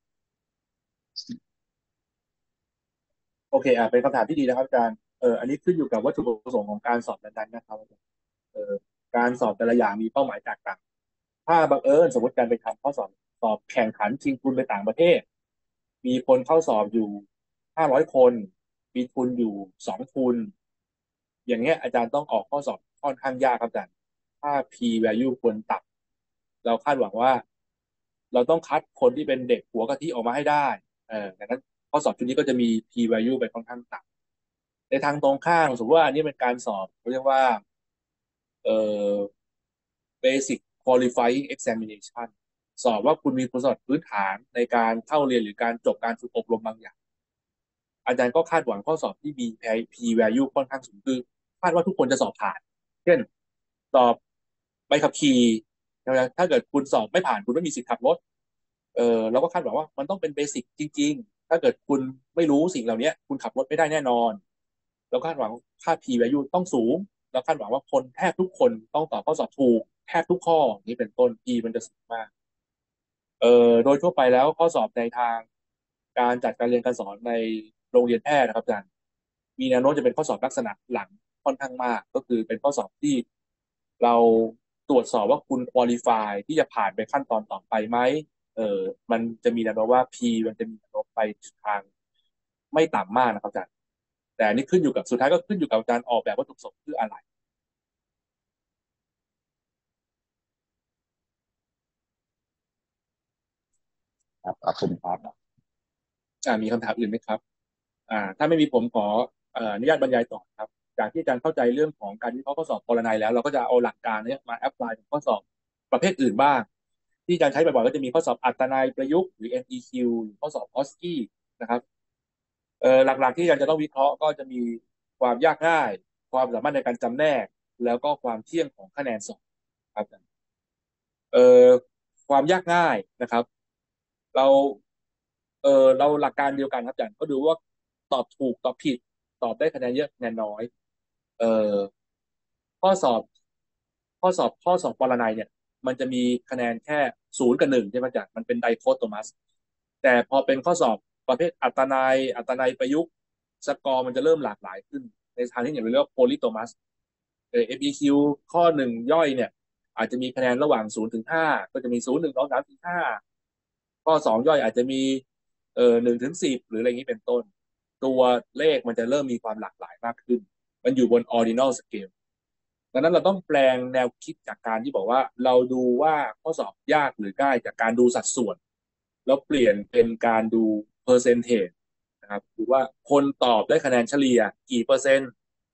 [SPEAKER 2] โอเคอ่าเป็นคำถามที่ดีนะครับอาจารย์เอออันนี้ขึ้นอยู่กับวัตถุประสงค์ของการสอบนั้นๆนะครับเออการสอบแต่ละอย่างมีเป้าหมายแตกต่างถ้าบังเอิญสมมติการไปทำข้อสอบสอบแข่งขันชิงทุนไปต่างประเทศมีคนเข้าสอบอยู่ห้าร้อยคนมีทุนอยู่สองทุนอย่างเงี้ยอาจารย์ต้องออกข้อสอบค่อนข้างยากครับอาจารย์ถ้า p value ควรต่ำเราคาดหวังว่าเราต้องคัดคนที่เป็นเด็กหัวกะทิออกมาให้ได้เออดังนั้นข้อสอบชุดนี้ก็จะมี p value ไปค่อนข้างต่ำ ในทางตรงข้ามสมมติว่าอันนี้เป็นการสอบเขาเรียกว่าเอ่อ basic qualifying examination สอบว่าคุณมีคุณสมบัติพื้นฐานในการเข้าเรียนหรือการจบการฝึกอบรมบางอย่างอาจารย์ก็คาดหวังข้อสอบที่มี p value ค่อนข้างสูงคือคาดว่าทุกคนจะสอบผ่านเช่นสอบใบขับขี่ถ้าเกิดคุณสอบไม่ผ่านคุณไม่มีสิทธิ์ขับรถเออเราก็คาดหวังว่ามันต้องเป็นเบสิกจริงๆถ้าเกิดคุณไม่รู้สิ่งเหล่านี้คุณขับรถไม่ได้แน่นอน แล้วคาดหวังค่า p value ต้องสูงแล้วคาดหวังว่าคนแทบทุกคนต้องตอบข้อสอบถูกแทบทุกข้อนี้เป็นต้น P มันจะสูงมากเอ่อโดยทั่วไปแล้วข้อสอบในทางการจัดการเรียนการสอนในโรงเรียนแพทย์นะครับอาจารย์มีแนวโน้มจะเป็นข้อสอบลักษณะหลังค่อนข้างมากก็คือเป็นข้อสอบที่เราตรวจสอบว่าคุณควอลิฟายที่จะผ่านไปขั้นตอนต่อไปไหมเออมันจะมีแนวโน้มว่า P มันจะมีแนวโน้มไปทางไม่ต่ำมากนะครับอาจารย์แต่อันนี้ขึ้นอยู่กับสุดท้ายก็ขึ้นอยู่กับการออกแบบวัตถุประสงค์คืออะไร
[SPEAKER 1] ครับขอบคุณครับ
[SPEAKER 2] อ่ามีคำถามอื่นไหมครับอ่าถ้าไม่มีผมขอเอ่ออนุญาตบรรยายต่อครับจากที่อาจารย์เข้าใจเรื่องของการวิเคราะห์ข้อสอบปรนัยแล้วเราก็จะเอาหลักการเนี้ยมาแอพพลายกับข้อสอบประเภทอื่นบ้างที่อาจารย์ใช้บ่อยๆก็จะมีข้อสอบอัตนัยประยุกต์หรือ เอ็ม อี คิว หรือข้อสอบออสกี้นะครับเอ่อหลักๆที่อาจารย์จะต้องวิเคราะห์ก็จะมีความยากง่ายความสามารถในการจำแนกแล้วก็ความเที่ยงของคะแนนสอบครับเอ่อความยากง่ายนะครับเราเออเราหลักการเดียวกันครับอาจารย์ก็ดูว่าตอบถูกตอบผิดตอบได้คะแนนเยอะคะแนนน้อยเอ่อข้อสอบข้อสอบข้อสอบปรนัยเนี่ยมันจะมีคะแนนแค่ศูนย์กับหนึ่งใช่ไหมอาจารย์มันเป็นไดโคโตมัสแต่พอเป็นข้อสอบประเภทอัตนัยอัตนัยประยุกต์สกอร์มันจะเริ่มหลากหลายขึ้นในทางที่อย่างเราเรียกว่าโพลิโตมัสเออ เอ็ม อี คิว ข้อหนึ่งย่อยเนี่ยอาจจะมีคะแนนระหว่างศูนย์ถึงห้าก็จะมีศูนย์หนึ่งสองสามสี่ห้าข้อสองย่อยอาจจะมีเอ่อหนึ่งถึงสิบหรืออะไรอย่างนี้เป็นต้นตัวเลขมันจะเริ่มมีความหลากหลายมากขึ้นมันอยู่บน ordinal scale ดังนั้นเราต้องแปลงแนวคิดจากการที่บอกว่าเราดูว่าข้อสอบยากหรือง่ายจากการดูสัดส่วนแล้วเปลี่ยนเป็นการดู percentage นะครับดูว่าคนตอบได้คะแนนเฉลี่ยกี่เปอร์เซ็นต์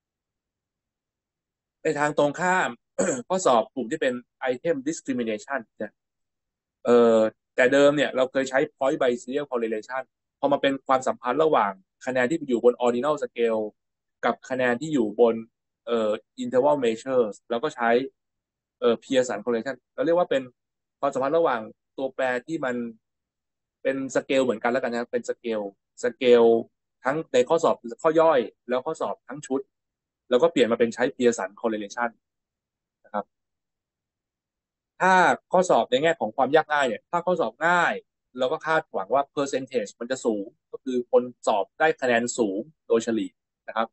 [SPEAKER 2] ในทางตรงข้าม ข้อสอบกลุ่มที่เป็น item discrimination เนี่ยเออแต่เดิมเนี่ยเราเคยใช้ point by serial correlation พอมาเป็นความสัมพันธ์ระหว่างคะแนนที่อยู่บน ordinal scale กับคะแนนที่อยู่บนเอ่อ interval measures แล้วก็ใช้เอ่อ Pearson correlation เราเรียกว่าเป็นความสัมพันธ์ระหว่างตัวแปรที่มันเป็นสเกลเหมือนกันแล้วกันนะเป็นสเกลสเกลทั้งในข้อสอบข้อย่อยแล้วข้อสอบทั้งชุดแล้วก็เปลี่ยนมาเป็นใช้ Pearson correlation นะครับ ถ้าข้อสอบในแง่ของความยากง่ายเนี่ยถ้าข้อสอบง่ายเราก็คาดหวังว่า percentage มันจะสูงก็คือคนสอบได้คะแนนสูงโดยเฉลี่ยนะครับ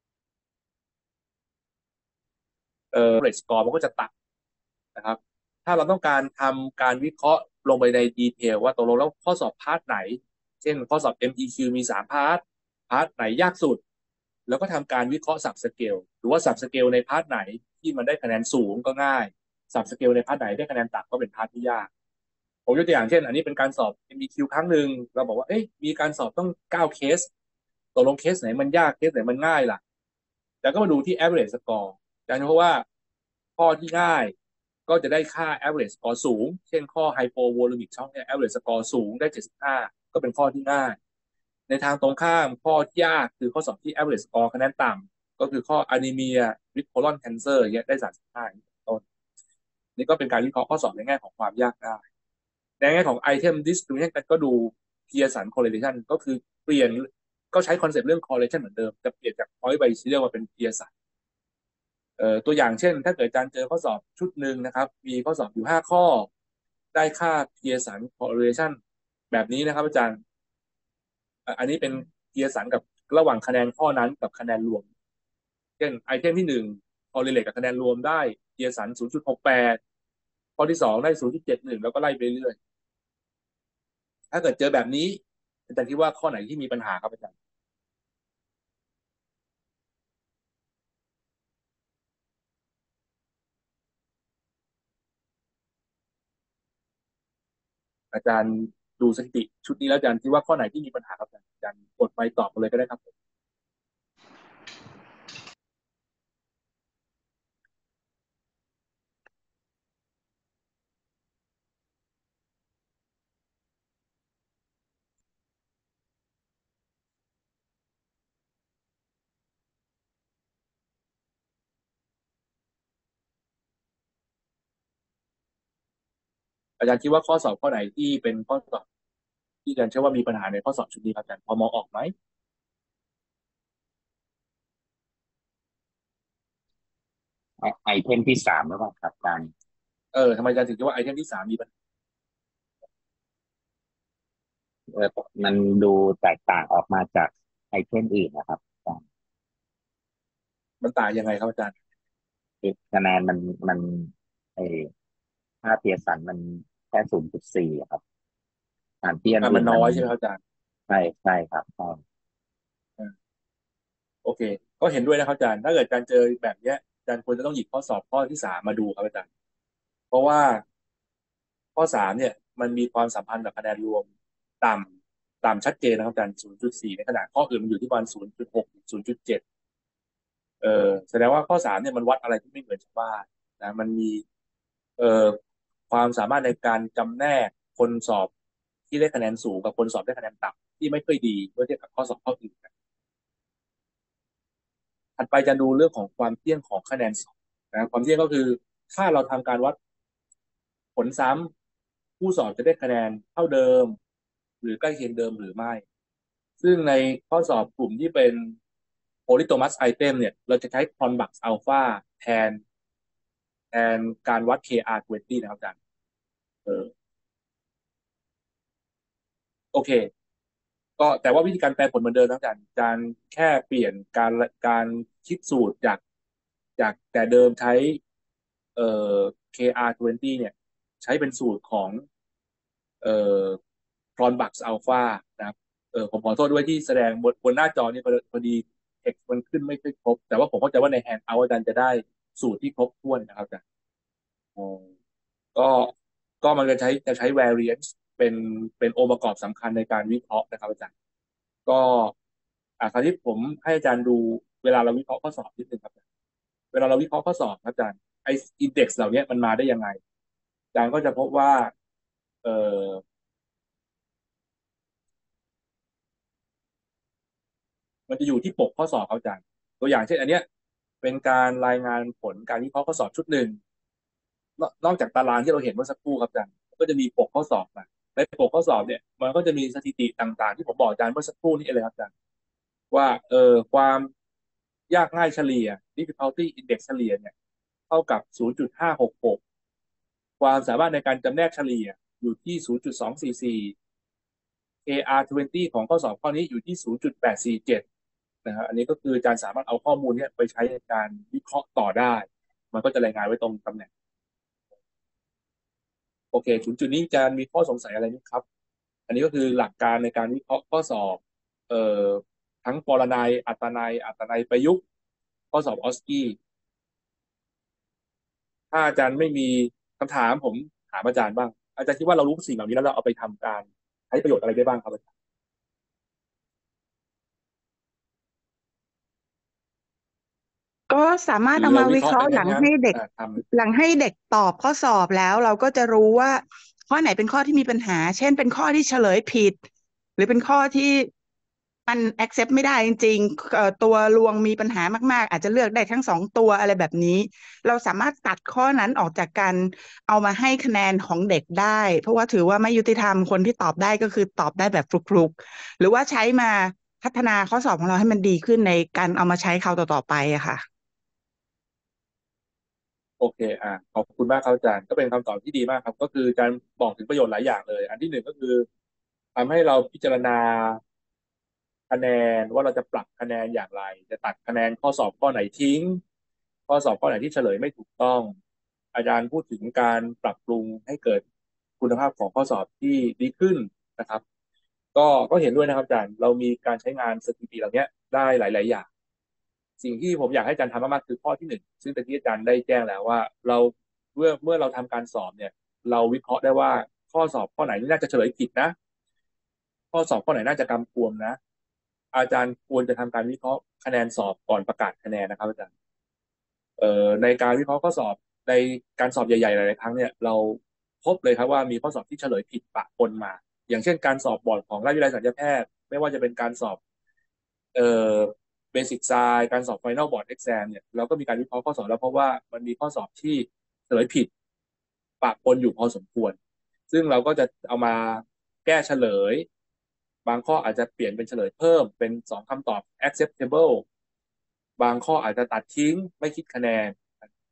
[SPEAKER 2] เอ่อ average score มันก็จะต่ำนะครับถ้าเราต้องการทำการวิเคราะห์ลงไปในดีเทลว่าตกลงแล้วข้อสอบพาร์ทไหนเช่นข้อสอบ เอ็ม อี คิว มีสามพาร์ทพาร์ทไหนยากสุดแล้วก็ทำการวิเคราะห์สับสเกลหรือว่าสับสเกลในพาร์ทไหนที่มันได้คะแนนสูงก็ง่ายสับสเกลในพาร์ทไหนได้คะแนนต่ำก็เป็นพาร์ทที่ยาก ผมยกตัวอย่างเช่นอันนี้เป็นการสอบ เอ็ม อี คิว ครั้งหนึ่งเราบอกว่าเอ้ยมีการสอบต้องเก้าเคสตกลงเคสไหนมันยากเคสไหนมันง่ายล่ะแต่ก็มาดูที่ average score แต่เพราะว่าข้อที่ง่ายก็จะได้ค่า average score สูงเช่นข้อ hypovolemic shock เนี่ย average score สูงได้เจ็ดสิบห้าก็เป็นข้อที่ง่ายในทางตรงข้ามข้อที่ยากคือข้อสอบที่ average score คะแนนต่ำก็คือข้อ anemia with colon cancer อย่างเงี้ยได้สามสิบห้าต้นนี่ก็เป็นการวิเคราะห์ข้อสอบในแง่ของความยากง่าย ในแง่ของ item discrimination ก็ดู Pearson correlation ก็คือเปลี่ยนก็ใช้คอนเซปต์เรื่อง correlation เหมือนเดิมจะเปลี่ยนจาก point by serial มาเป็น Pearson เอ่อตัวอย่างเช่นถ้าเกิดอาจารย์เจอข้อสอบชุดหนึ่งนะครับมีข้อสอบอยู่ห้าข้อได้ค่า Pearson correlation แบบนี้นะครับอาจารย์อันนี้เป็น Pearson กับระหว่างคะแนนข้อนั้นกับคะแนนรวมเช่นไอเทมที่หนึ่ง correlate กับคะแนนรวมได้ Pearson ศูนย์จุดหกแปดข้อที่สองได้ศูนย์จุดเจ็ดหนึ่งแล้วก็ไล่ไปเรื่อย ถ้าเกิดเจอแบบนี้อาจารย์คิดว่าข้อไหนที่มีปัญหาครับอาจารย์อาจารย์ดูสถิติชุดนี้แล้วอาจารย์คิดว่าข้อไหนที่มีปัญหาครับอาจารย์อาจารย์กดไปตอบมาเลยก็ได้ครับอาจารย์คิดว่าข้อสอบข้อไหนที่เป็นข้อสอบที่อาจารย์เชื่อว่ามีปัญหาในข้อสอบชุดนี้ครับอาจารย์พอมองออกไหม
[SPEAKER 1] ไอไอเทมที่สามหรือเปล่าครับการ
[SPEAKER 2] เออทำไมอาจารย์ถึงคิดว่าไอเทมที่สามมีปัญหา
[SPEAKER 1] เออมันดูแตกต่างออกมาจากไอเทมอื่นนะครับการ
[SPEAKER 2] มันต่างยังไงครับอาจารย์
[SPEAKER 1] คือคะแนนมันมันไอค่าเพียร์สันมันแค่ศูนย์จุดสี่ครับอ่านที่อัน
[SPEAKER 2] อ่ะมันน้อ
[SPEAKER 1] อื่นมัน
[SPEAKER 2] ยใช่ไหมครับอาจารย์
[SPEAKER 1] ใช่ใช่ครับใช่
[SPEAKER 2] อ่าโอเคก็เห็นด้วยนะครับอาจารย์ถ้าเกิดการเจอแบบเนี้ยอาจารย์ควรจะต้องหยิบข้อสอบข้อที่สามมาดูครับอาจารย์เพราะว่าข้อสามเนี่ยมันมีความสัมพันธ์กับคะแนนรวมต่ำต่ำชัดเจนนะครับอาจารย์ศูนย์จุดสี่ในขณะข้ออื่นมันอยู่ที่ประมาณศูนย์จุดหกศูนย์จุดเจ็ด เออแสดงว่าข้อสามเนี่ยมันวัดอะไรที่ไม่เหมือนชาวบ้านนะมันมีเอ่อความสามารถในการจำแนกคนสอบที่ได้คะแนนสูงกับคนสอบได้คะแนนต่ำที่ไม่ค่อยดีเมื่อเทียบกับข้อสอบข้ออื่นนะถัดไปจะดูเรื่องของความเที่ยงของคะแนนสอบนะความเที่ยงก็คือถ้าเราทำการวัดผลซ้ำผู้สอบจะได้คะแนนเท่าเดิมหรือใกล้เคียงเดิมหรือไม่ซึ่งในข้อสอบกลุ่มที่เป็น polytomous item เนี่ยเราจะใช้ convex alpha แทน แทนการวัด เค อาร์ ยี่สิบ นะครับอาจารย์เออโอเคก็แต่ว่าวิธีการแปลผลเหมือนเดิมนะอาจารย์อาจารย์แค่เปลี่ยนการการคิดสูตรจากจากแต่เดิมใช้เอ่อ เค อาร์ ยี่สิบ เนี่ยใช้เป็นสูตรของเอ่อ Cronbach Alpha นะครับเออผมขอโทษด้วยที่แสดงบนบนหน้าจอนี่พอพอดีเท็กซ์มันขึ้นไม่ค่อยครบแต่ว่าผมเข้าใจว่าใน Handout อาจารย์จะได้สูตรที่ครบถ้วนนะครับอาจารย์อ๋อ ก็ก็มันจะใช้จะใช้ variance เป็นเป็นองค์ประกอบสำคัญในการวิเคราะห์นะครับอาจารย์ก็อ่าคราวนี้ผมให้อาจารย์ดูเวลาเราวิเคราะห์ข้อสอบนิดนึงครับเวลาเราวิเคราะห์ข้อสอบครับอาจารย์ไออินเด็กซ์เหล่านี้มันมาได้ยังไงอาจารย์ก็จะพบว่าเอ่อมันจะอยู่ที่ปกข้อสอบครับอาจารย์ตัวอย่างเช่นอันเนี้ยเป็นการรายงานผลการวิเคราะห์ข้อสอบชุดหนึ่ง นอกนอกจากตารางที่เราเห็นเมื่อสักครู่ครับอาจารย์ก็จะมีปกข้อสอบมาในปกข้อสอบเนี่ยมันก็จะมีสถิติต่างๆที่ผมบอกอาจารย์เมื่อสักครู่นี้เลยครับอาจารย์ว่าเออความยากง่ายเฉลี่ย difficulty index เฉลี่ยเนี่ยเท่ากับศูนย์จุดห้าหกหกความสามารถในการจำแนกเฉลี่ยอยู่ที่ศูนย์จุดสองสี่สี่ เค อาร์ ยี่สิบ ของข้อสอบข้อนี้อยู่ที่ศูนย์จุดแปดสี่เจ็ดนะครับอันนี้ก็คืออาจารย์สามารถเอาข้อมูลนี้ไปใช้ในการวิเคราะห์ต่อได้มันก็จะรายงานไว้ตรงตำแหน่ง โอเคถึงจุดนี้จะมีข้อสงสัยอะไรไหมครับ อันนี้ก็คือหลักการในการวิเคราะห์ข้อสอบเอ่อทั้งปรนัยอัตนัยอัตนัยประยุกต์ข้อสอบออสกี้ถ้าอาจารย์ไม่มีคำถามผมถามอาจารย์บ้างอาจารย์คิดว่าเรารู้สิ่งเหล่านี้แล้วเราเอาไปทำการใช้ประโยชน์อะไรได้บ้างครับอาจารย์
[SPEAKER 5] ก็สามารถ
[SPEAKER 2] หรือ
[SPEAKER 5] เอามา
[SPEAKER 2] เราวิเคราะห์
[SPEAKER 5] วิเคราะห์หลัง
[SPEAKER 2] ได้ง่าย
[SPEAKER 5] ให้เด็ก
[SPEAKER 2] ๆอ่าท
[SPEAKER 5] หลังให้เด็กตอบข้อสอบแล้วเราก็จะรู้ว่าข้อไหนเป็นข้อที่มีปัญหาเช่นเป็นข้อที่เฉลยผิดหรือเป็นข้อที่มัน accept ไม่ได้จริงๆเอ่อตัวรวงมีปัญหามากๆอาจจะเลือกได้ทั้งสองตัวอะไรแบบนี้เราสามารถตัดข้อนั้นออกจากการเอามาให้คะแนนของเด็กได้เพราะว่าถือว่าไม่ยุติธรรมคนที่ตอบได้ก็คือตอบได้แบบฟลุกๆหรือว่าใช้มาพัฒนาข้อสอบของเราให้มันดีขึ้นในการเอามาใช้คราวต่อๆไปอะค่ะ
[SPEAKER 2] โอเคอ่าขอบคุณมากครับอาจารย์ก็เป็นคำตอบที่ดีมากครับก็คือการบอกถึงประโยชน์หลายอย่างเลยอันที่หนึ่งก็คือทำให้เราพิจารณา คะแนนว่าเราจะปรับคะแนนอย่างไรจะตัดคะแนนข้อสอบข้อไหนทิ้งข้อสอบข้อไหนที่เฉลยไม่ถูกต้องอาจารย์พูดถึงการปรับปรุงให้เกิดคุณภาพของข้อสอบที่ดีขึ้นนะครับก็ก็เห็นด้วยนะครับอาจารย์เรามีการใช้งานสถิติเหล่านี้ได้หลายๆอย่างสิ่งที่ผมอยากให้อาจารย์ทำมากๆคือข้อที่หนึ่งซึ่งตะกี้อาจารย์ได้แจ้งแล้วว่าเราเมื่อเมื่อเราทำการสอบเนี่ยเราวิเคราะห์ได้ว่าข้อสอบข้อไหนนี่น่าจะเฉลยผิดนะข้อสอบข้อไหนน่าจะกำกวมนะ อาจารย์ควรจะทำการวิเคราะห์คะแนนสอบก่อนประกาศคะแนนนะครับอาจารย์เอ่อในการวิเคราะห์ข้อสอบในการสอบใหญ่ๆหลายๆครั้งเนี่ยเราพบเลยครับว่ามีข้อสอบที่เฉลยผิดปะปนมาอย่างเช่นการสอบบอร์ดของราชวิทยาลัยศัลยแพทย์ไม่ว่าจะเป็นการสอบเอ่อเบสิกไซน์การสอบไฟนอลบอร์ดเอ็กซมเนี่ยเราก็มีการวิเคราะห์ข้อสอบแล้วเพราะว่ามันมีข้อสอบที่เฉลยผิดปะปนอยู่พอสมควรซึ่งเราก็จะเอามาแก้เฉลยบางข้ออาจจะเปลี่ยนเป็นเฉลยเพิ่มเป็นสองคำตอบ acceptable บางข้ออาจจะตัดทิ้งไม่คิดคะแนน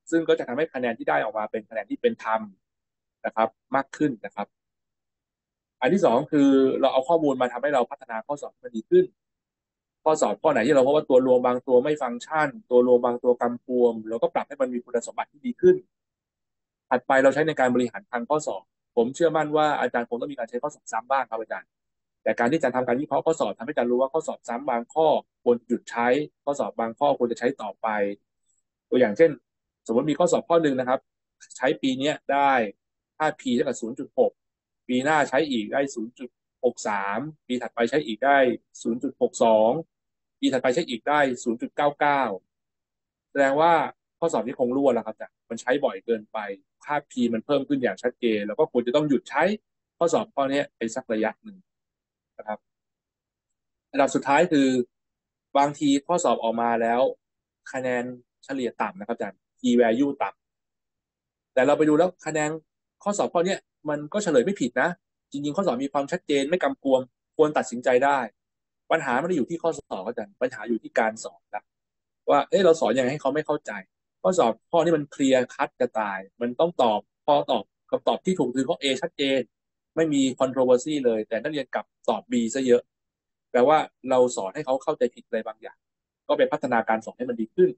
[SPEAKER 2] ซึ่งก็จะทำให้คะแนนที่ได้ออกมาเป็นคะแนนที่เป็นธรรมนะครับมากขึ้นนะครับอันที่สองคือเราเอาข้อมูลมาทำให้เราพัฒนาข้อสอบให้มันดีขึ้นข้อสอบข้อไหนที่เราพบว่าตัวรวมบางตัวไม่ฟังก์ชันตัวรวมบางตัวกำกวมเราก็ปรับให้มันมีคุณสมบัติที่ดีขึ้นถัดไปเราใช้ในการบริหารทางข้อสอบผมเชื่อมั่นว่าอาจารย์คงต้องมีการใช้ข้อสอบซ้ำบ้างครับอาจารย์แต่การที่อาจารย์ทำการวิเคราะห์ข้อสอบทำให้อาจารย์รู้ว่าข้อสอบซ้ำบางข้อควรหยุดใช้ข้อสอบบางข้อควรจะใช้ต่อไปตัวอย่างเช่นสมมติมีข้อสอบข้อหนึ่งนะครับใช้ปีนี้ได้ค่า P เท่ากับศูนย์จุดหกปีหน้าใช้อีกได้ศูนย์จุดหกสามปีถัดไปใช้อีกได้ศูนย์จุดหกสองปีถัดไปใช้อีกได้ศูนย์จุดเก้าเก้าแสดงว่าข้อสอบนี้คงรั่วแล้วครับจ้ะมันใช้บ่อยเกินไปค่า P มันเพิ่มขึ้นอย่างชัดเจนแล้วก็ควรจะต้องหยุดใช้ข้อสอบข้อนี้ไปสักระยะหนึ่งนะครับอันดับสุดท้ายคือบางทีข้อสอบออกมาแล้วคะแนนเฉลี่ยต่ำนะครับอาจารย์ P value ต่ำแต่เราไปดูแล้วคะแนนข้อสอบข้อนี้มันก็เฉลยไม่ผิดนะจริงๆข้อสอบมีความชัดเจนไม่กำกวมควรตัดสินใจได้ปัญหาไม่ได้อยู่ที่ข้อสอบอาจารย์ปัญหาอยู่ที่การสอนนะว่าเอ้เราสอนยังไงให้เขาไม่เข้าใจข้อสอบข้อนี้มันเคลียร์คัดกระต่ายมันต้องตอบพอตอบคำตอบที่ถูกคือข้อ A ชัดเจนไม่มี controversy เลยแต่นักเรียนกลับตอบ B ซะเยอะแปลว่าเราสอนให้เขาเข้าใจผิดอะไรบางอย่างก็เป็นพัฒนาการสอนให้มันดีขึ้น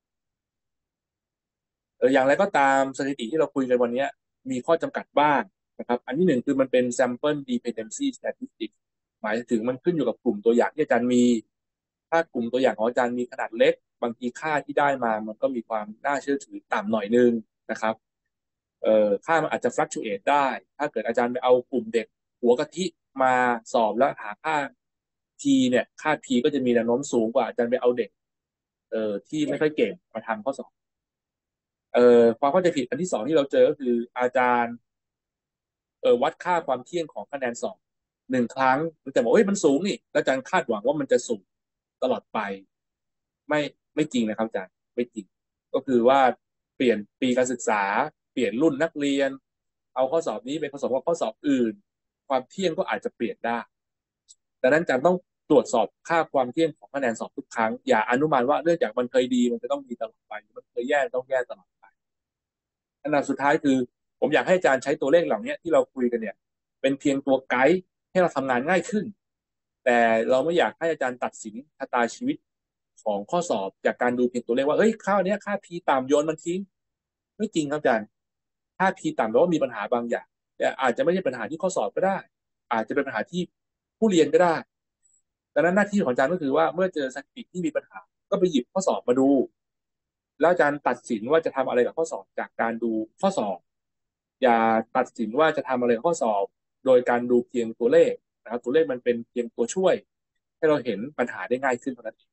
[SPEAKER 2] เอออย่างไรก็ตามสถิติที่เราคุยกันวันนี้มีข้อจำกัดบ้างนะครับอันที่หนึ่งคือมันเป็น sample dependency statistics หมายถึงมันขึ้นอยู่กับกลุ่มตัวอย่างที่อาจารย์มีถ้ากลุ่มตัวอย่างของอาจารย์มีขนาดเล็กบางทีค่าที่ได้มามันก็มีความน่าเชื่อถือต่ำหน่อยนึงนะครับเอ่อค่ามันอาจจะ fluctuate ได้ถ้าเกิดอาจารย์ไปเอากลุ่มเด็กหัวกะทิมาสอบแล้วหาค่า P เนี่ยค่า P ก็จะมีแนวโน้มสูงกว่าอาจารย์ไปเอาเด็กเอ่อที่ไม่ค่อยเก่งมาทำข้อสอบเอ่อความเข้าใจผิดอันที่สองที่เราเจอก็คืออาจารย์เออวัดค่าความเที่ยงของคะแนนสอบหนึ่งครั้งแต่บอกเอ้ยมันสูงนี่แล้วอาจารย์คาดหวังว่ามันจะสูงตลอดไปไม่ไม่จริงนะครับอาจารย์ไม่จริงก็คือว่าเปลี่ยนปีการศึกษาเปลี่ยนรุ่นนักเรียนเอาข้อสอบนี้ไปผสมกับข้อสอบอื่นความเที่ยงก็อาจจะเปลี่ยนได้ดังนั้นอาจารย์ต้องตรวจสอบค่าความเที่ยงของคะแนนสอบทุกครั้งอย่าอนุมานว่าเนื่องจากมันเคยดีมันจะต้องดีตลอดไปมันเคยแย่ต้องแย่ตลอดไปอันดับสุดท้ายคือผมอยากให้อาจารย์ใช้ตัวเลขเหล่านี้ที่เราคุยกันเนี่ยเป็นเพียงตัวไกด์ให้เราทำงานง่ายขึ้นแต่เราไม่อยากให้อาจารย์ตัดสินชะตาชีวิตของข้อสอบจากการดูเพียงตัวเลขว่าเฮ้ยค่าเนี้ยค่า P ต่ำโยนมันทิ้งไม่จริงครับอาจารย์ค่า P ต่ำแปลว่ามีปัญหาบางอย่างแต่อาจจะไม่ใช่ปัญหาที่ข้อสอบก็ได้อาจจะเป็นปัญหาที่ผู้เรียนก็ได้ดังนั้นหน้าที่ของอาจารย์ก็คือว่าเมื่อเจอสถิติที่มีปัญหาก็ไปหยิบข้อสอบมาดูแล้วอาจารย์ตัดสินว่าจะทำอะไรกับข้อสอบจากการดูข้อสอบอย่าตัดสินว่าจะทำอะไรกับข้อสอบโดยการดูเพียงตัวเลขนะครับตัวเลขมันเป็นเพียงตัวช่วยให้เราเห็นปัญหาได้ง่ายขึ้นเท่านั้นเอง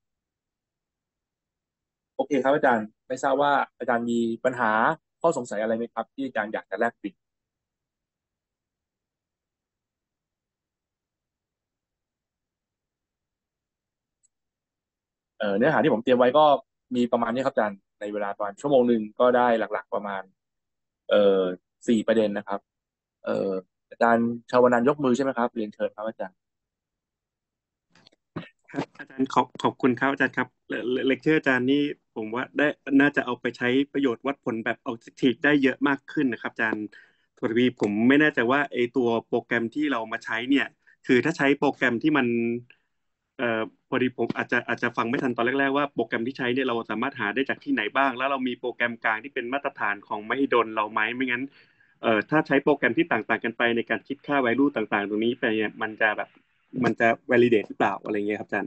[SPEAKER 2] โอเคครับอาจารย์ไม่ทราบว่าอาจารย์มีปัญหาข้อสงสัยอะไรไหมครับที่อาจารย์อยากจะแลกเปลี่ยนเอ่อเนื้อหาที่ผมเตรียมไว้ก็มีประมาณนี้ครับอาจารย์ในเวลาประมาณชั่วโมงหนึ่งก็ได้หลักๆประมาณเอ่อสี่ประเด็นนะครับเอ่ออาจารย์ชาวนันท์ยกมือใช่ไหมครับเรียนเชิญครับอาจารย์
[SPEAKER 6] ครับอาจารย์ขอบขอบคุณครับอาจารย์ครับเลเลคเชอร์อาจารย์นี่ผมว่าได้น่าจะเอาไปใช้ประโยชน์วัดผลแบบ objective ได้เยอะมากขึ้นนะครับอาจารย์โทษทีผมไม่แน่ใจว่าไอตัวโปรแกรมที่เรามาใช้เนี่ยคือถ้าใช้โปรแกรมที่มันเอ่อพอดีผมอาจจะอาจจะฟังไม่ทันตอนแรกๆว่าโปรแกรมที่ใช้เนี่ยเราสามารถหาได้จากที่ไหนบ้างแล้วเรามีโปรแกรมกลางที่เป็นมาตรฐานของมหิดลเราไหมไม่งั้นเอ่อถ้าใช้โปรแกรมที่ต่างๆกันไปในการคิดค่า value ต่างๆตรงนี้ไปเนี่ยมันจะแบบมันจะ validate หรือเปล่าอะไรเงี้ยครับอาจารย์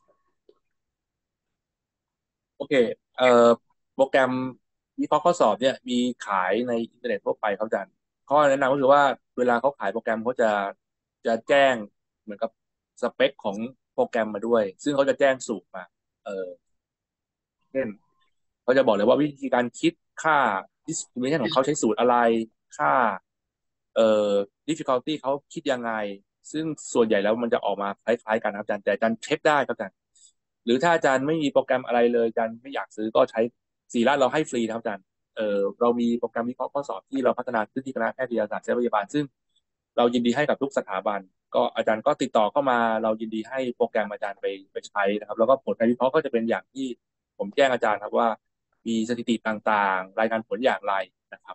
[SPEAKER 2] โอเคเอ่อโปรแกรมวิเคราะห์ข้อสอบเนี่ยมีขายในอินเทอร์เน็ตทั่วไปครับอาจารย์ข้อแนะนำก็คือว่าเวลาเขาขายโปรแกรมเขาจะจะแจ้งเหมือนกับสเปคของโปรแกรมมาด้วยซึ่งเขาจะแจ้งสูตรมาเออเช่นเขาจะบอกเลยว่าวิธีการคิดค่า distribution ของเขาใช้สูตรอะไรค่าเอ่อ difficulty เขาคิดยังไงซึ่งส่วนใหญ่แล้วมันจะออกมาคล้ายๆกันครับอาจารย์แต่อาจารย์เช็คได้ครับอาจารย์ หรือถ้าอาจารย์ไม่มีโปรแกรมอะไรเลยอาจารย์ไม่อยากซื้อก็ใช้สีราชเราให้ฟรีนะครับอาจารย์เออเรามีโปรแกรมวิเคราะห์ข้อสอบที่เราพัฒนาขึ้นที่คณะแพทยศาสตร์ศิริพยาบาลซึ่งเรายินดีให้กับทุกสถาบันก็อาจารย์ก็ติดต่อเข้ามาเรายินดีให้โปรแกรมอาจารย์ไปไปใช้นะครับแล้วก็ผลการวิเคราะห์ก็จะเป็นอย่างที่ผมแจ้งอาจารย์ครับว่ามีสถิติต่างๆรายงานผลอย่างไรนะครับ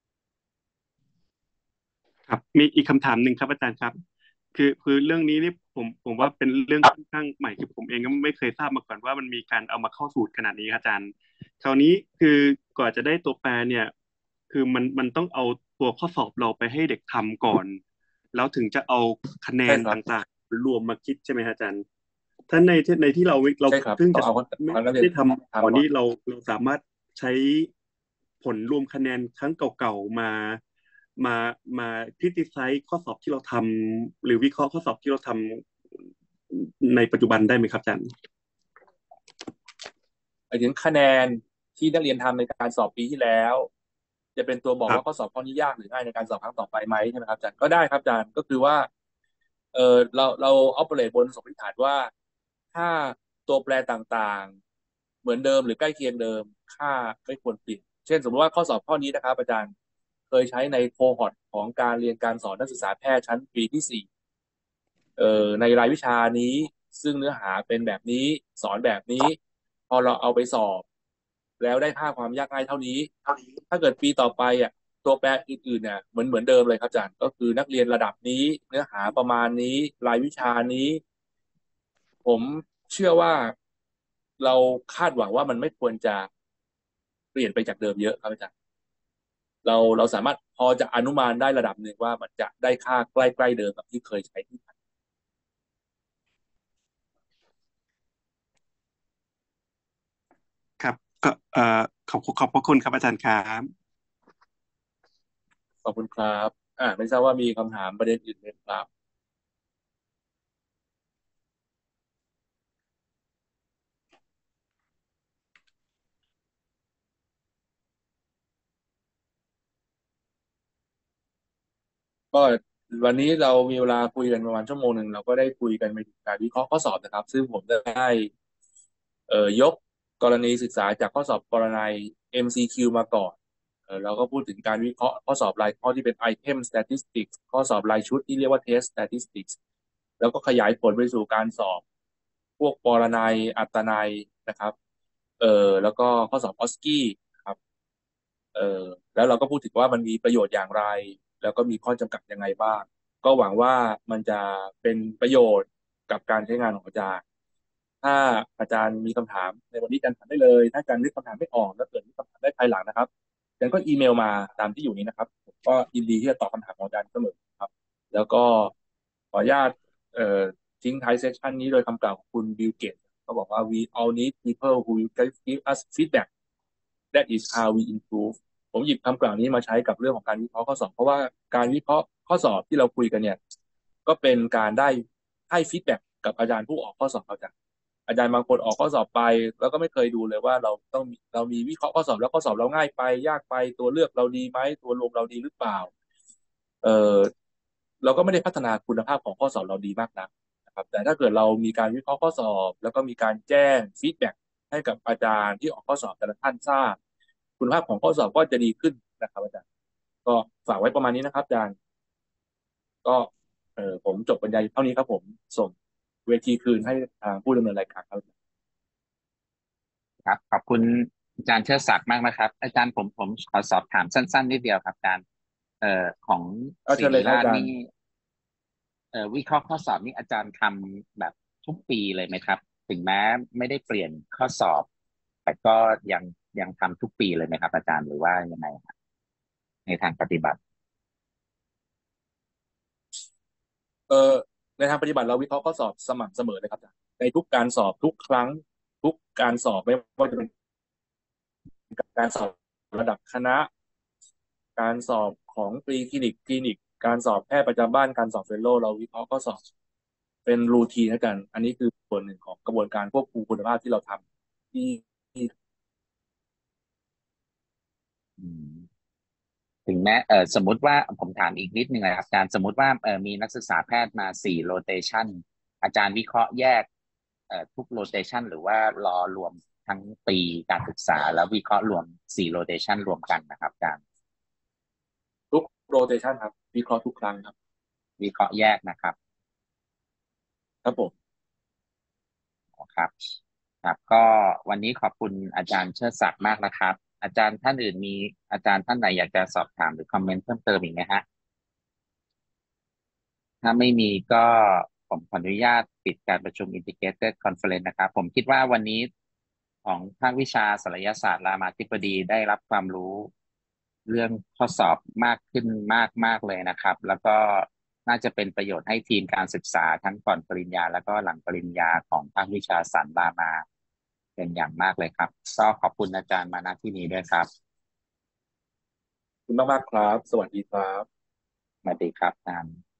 [SPEAKER 6] ครับมีอีกคำถามหนึ่งครับอาจารย์ครับคือคือเรื่องนี้นี่ผมผมว่าเป็นเรื่องค่อนข้างใหม่คือผมเองก็ไม่เคยทราบมาก่อนว่ามันมีการเอามาเข้าสูตรขนาดนี้ครับอาจารย์คราวนี้คือกว่าจะได้ตัวแปรเนี่ยคือมันมันต้องเอาตัวข้อสอบเราไปให้เด็กทำก่อนแล้วถึงจะเอาคะแนน
[SPEAKER 2] ใช่ครับ
[SPEAKER 6] ต่างๆรวมมาคิดใช่ไหมครับอาจารย์ถ้าในที่ในที่เราเรา
[SPEAKER 2] ใช่ครับ
[SPEAKER 6] เพิ่งจะ
[SPEAKER 2] ต้องเอา
[SPEAKER 6] ไม่
[SPEAKER 2] เอานักเรียน
[SPEAKER 6] ได้ทำตอน
[SPEAKER 2] ทำก่อน
[SPEAKER 6] นี้เราเราสามารถใช้ผลรวมคะแนนครั้งเก่าๆมามามาคริติไซส์ข้อสอบที่เราทำหรือวิเคราะห์ข้อสอบที่เราทำในปัจจุบันได้ไหมครับอาจารย์
[SPEAKER 2] หมายถึงคะแนนที่นักเรียนทำในการสอบปีที่แล้ว จะเป็นตัวบอก
[SPEAKER 6] ครับ
[SPEAKER 2] ว่าข้อสอบข้อนี้ยากหรือง่ายในการสอบครั้งต่อไปไหมใช่ไหมครับอาจารย์ก็ได้ครับอาจารย์ก็คือว่าเออเราเรา operate บนสมมติฐานว่าถ้าตัวแปรต่างๆเหมือนเดิมหรือใกล้เคียงเดิมค่าไม่ควรเปลี่ยนเช่นสมมติว่าข้อสอบข้อนี้นะครับอาจารย์เคยใช้ในโคฮอร์ตของการเรียนการสอนนักศึกษาแพทย์ชั้นปีที่สี่เอ่อในรายวิชานี้ซึ่งเนื้อหาเป็นแบบนี้สอนแบบนี้พอเราเอาไปสอบแล้วได้ค่าความยากง่ายเท่านี้ถ้าเกิดปีต่อไปอ่ะตัวแปรอื่นๆเนี่ยเหมือนเหมือนเดิมเลยครับอาจารย์ก็คือนักเรียนระดับนี้เนื้อหาประมาณนี้รายวิชานี้ผมเชื่อว่าเราคาดหวังว่ามันไม่ควรจะเปลี่ยนไปจากเดิมเยอะครับอาจารย์เราเราสามารถพอจะอนุมานได้ระดับหนึ่งว่ามันจะได้ค่าใกล้ๆเดิมกับที่เคยใช้ที่ผ่าน
[SPEAKER 6] ครับก็เอ่อขอบขอบพระคุณครับอาจารย์ครับ
[SPEAKER 2] ขอบคุณครับอ่าไม่ทราบว่ามีคำถามประเด็นอื่นไหมครับ ก็วันนี้เรามีเวลาคุยกันประมาณชั่วโมงหนึ่งเราก็ได้คุยกันไปถึงการวิเคราะห์ข้อสอบนะครับซึ่งผมได้เอ่อยกกรณีศึกษาจากข้อสอบปรนัย เอ็ม ซี คิว มาก่อนเออเราก็พูดถึงการวิเคราะห์ข้อสอบรายข้อที่เป็น item statistics ข้อสอบรายชุดที่เรียกว่า test statistics แล้วก็ขยายผลไปสู่การสอบพวกปรนัยอัตนัยนะครับเออแล้วก็ข้อสอบออสกี้ครับ เออแล้วเราก็พูดถึงว่ามันมีประโยชน์อย่างไรแล้วก็มีข้อจำกัดยังไงบ้างก็หวังว่ามันจะเป็นประโยชน์กับการใช้งานของอาจารย์ถ้าอาจารย์มีคำถามในวันนี้อาจารย์ถามได้เลยถ้าอาจารย์นึกคำถามไม่ออกแล้วเกิดมีคำถามได้ภายหลังนะครับอาจารย์ก็อีเมลมาตามที่อยู่นี้นะครับผมก็ยินดีที่จะตอบคำถามของอาจารย์เสมอครับแล้วก็ขออนุญาตเอ่อทิ้งท้ายเซสชันนี้โดยคำกล่าวของคุณบิลเกตเขาบอกว่า we all need people who will give us feedback that is how we improve ผมหยิบคำกล่าวนี้มาใช้กับเรื่องของการวิเคราะห์ข้อสอบเพราะว่าการวิเคราะห์ข้อสอบที่เราคุยกันเนี่ยก็เป็นการได้ให้ฟีดแบ็กกับอาจารย์ผู้ออกข้อสอบอาจารย์อาจารย์บางคนออกข้อสอบไปแล้วก็ไม่เคยดูเลยว่าเราต้องเรามีวิเคราะห์ข้อสอบแล้วข้อสอบเราง่ายไปยากไปตัวเลือกเราดีไหมตัวลงเราดีหรือเปล่าเออเราก็ไม่ได้พัฒนาคุณภาพของข้อสอบเราดีมากนักนะครับแต่ถ้าเกิดเรามีการวิเคราะห์ข้อสอบแล้วก็มีการแจ้งฟีดแบ็กให้กับอาจารย์ที่ออกข้อสอบแต่ละท่านทราบ คุณภาพของข้อสอบก็จะดีขึ้นนะครับอาจารย์ก็ฝากไว้ประมาณนี้นะครับอาจารย์ก็เออผมจบบรรยายเท่านี้ครับผมส่งเวทีคืนให้ทางผู้ดำเนินรายการครับ
[SPEAKER 1] ครับขอบคุณอาจารย์เชิดศักดิ์มากนะครับอาจารย์ผมผมขอสอบถามสั้นๆนิดเดียวครับอาจารย์เอ่อของ
[SPEAKER 2] เอาเชิญเล
[SPEAKER 1] ศิริ
[SPEAKER 2] ยครับอาจารย์
[SPEAKER 1] ราชนี่เอ่อวิเคราะห์ข้อสอบนี่อาจารย์ทำแบบทุกปีเลยไหมครับถึงแม้ไม่ได้เปลี่ยนข้อสอบแต่ก็ยังยังทำทุกปีเลยไหมครับอาจารย์หรือว่ายังไงครับในทางปฏิบัติ
[SPEAKER 2] เออในทางปฏิบัติเราวิเคราะห์ข้อสอบสม่ำเสมอเลยครับอาจารย์ในทุกการสอบทุกครั้งทุกการสอบไม่ว่าจะเป็นการสอบระดับคณะการสอบของปรีคลินิกคลินิกการสอบแพทย์ประจำบ้านการสอบเฟลโลเราวิเคราะห์ข้อสอบเป็นรูทีนนะกันอันนี้คือส่วนหนึ่งของกระบวนการควบคุมคุณภาพที่เราทำที่
[SPEAKER 1] อืม ถึงแม้เออสมมุติว่าผมถามอีกนิดนึงนะครับอาจารย์สมมุติว่าเออมีนักศึกษาแพทย์มาสี่โรเตชันอาจารย์วิเคราะห์แยกเอ่อทุกโรเตชันหรือว่ารอรวมทั้งปีการศึกษาแล้ววิเคราะห์รวมสี่โรเตชันรวมกันนะครับอาจารย์
[SPEAKER 2] ทุกโรเตชันครับวิเคราะห์ทุกครั้งครับ
[SPEAKER 1] วิเคราะห์แยกนะครับ
[SPEAKER 2] ครับผม
[SPEAKER 1] ครับครับก็วันนี้ขอบคุณอาจารย์เชิดศักดิ์มากนะครับ อาจารย์ท่านอื่นมีอาจารย์ท่านไหนอยากจะสอบถามหรือคอมเมนต์เพิ่มเติมอีกไหมฮะถ้าไม่มีก็ผมขออนุญาตปิดการประชุม Integrated Conference นะครับผมคิดว่าวันนี้ของภาควิชาศัลยศาสตร์รามาธิบดีได้รับความรู้เรื่องข้อสอบมากขึ้นมากมากเลยนะครับ แล้วก็น่าจะเป็นประโยชน์ให้ทีมการศึกษาทั้งก่อนปริญญาแล้วก็หลังปริญญาของภาควิชาสันรามาเป็นอย่างมากเลยครับก็ขอบคุณอาจารย์มาณที่นี้ด้วยครับ
[SPEAKER 2] ขอบคุณมากๆครับสวัสดีครับ
[SPEAKER 1] สวัสดีครับอาจารย์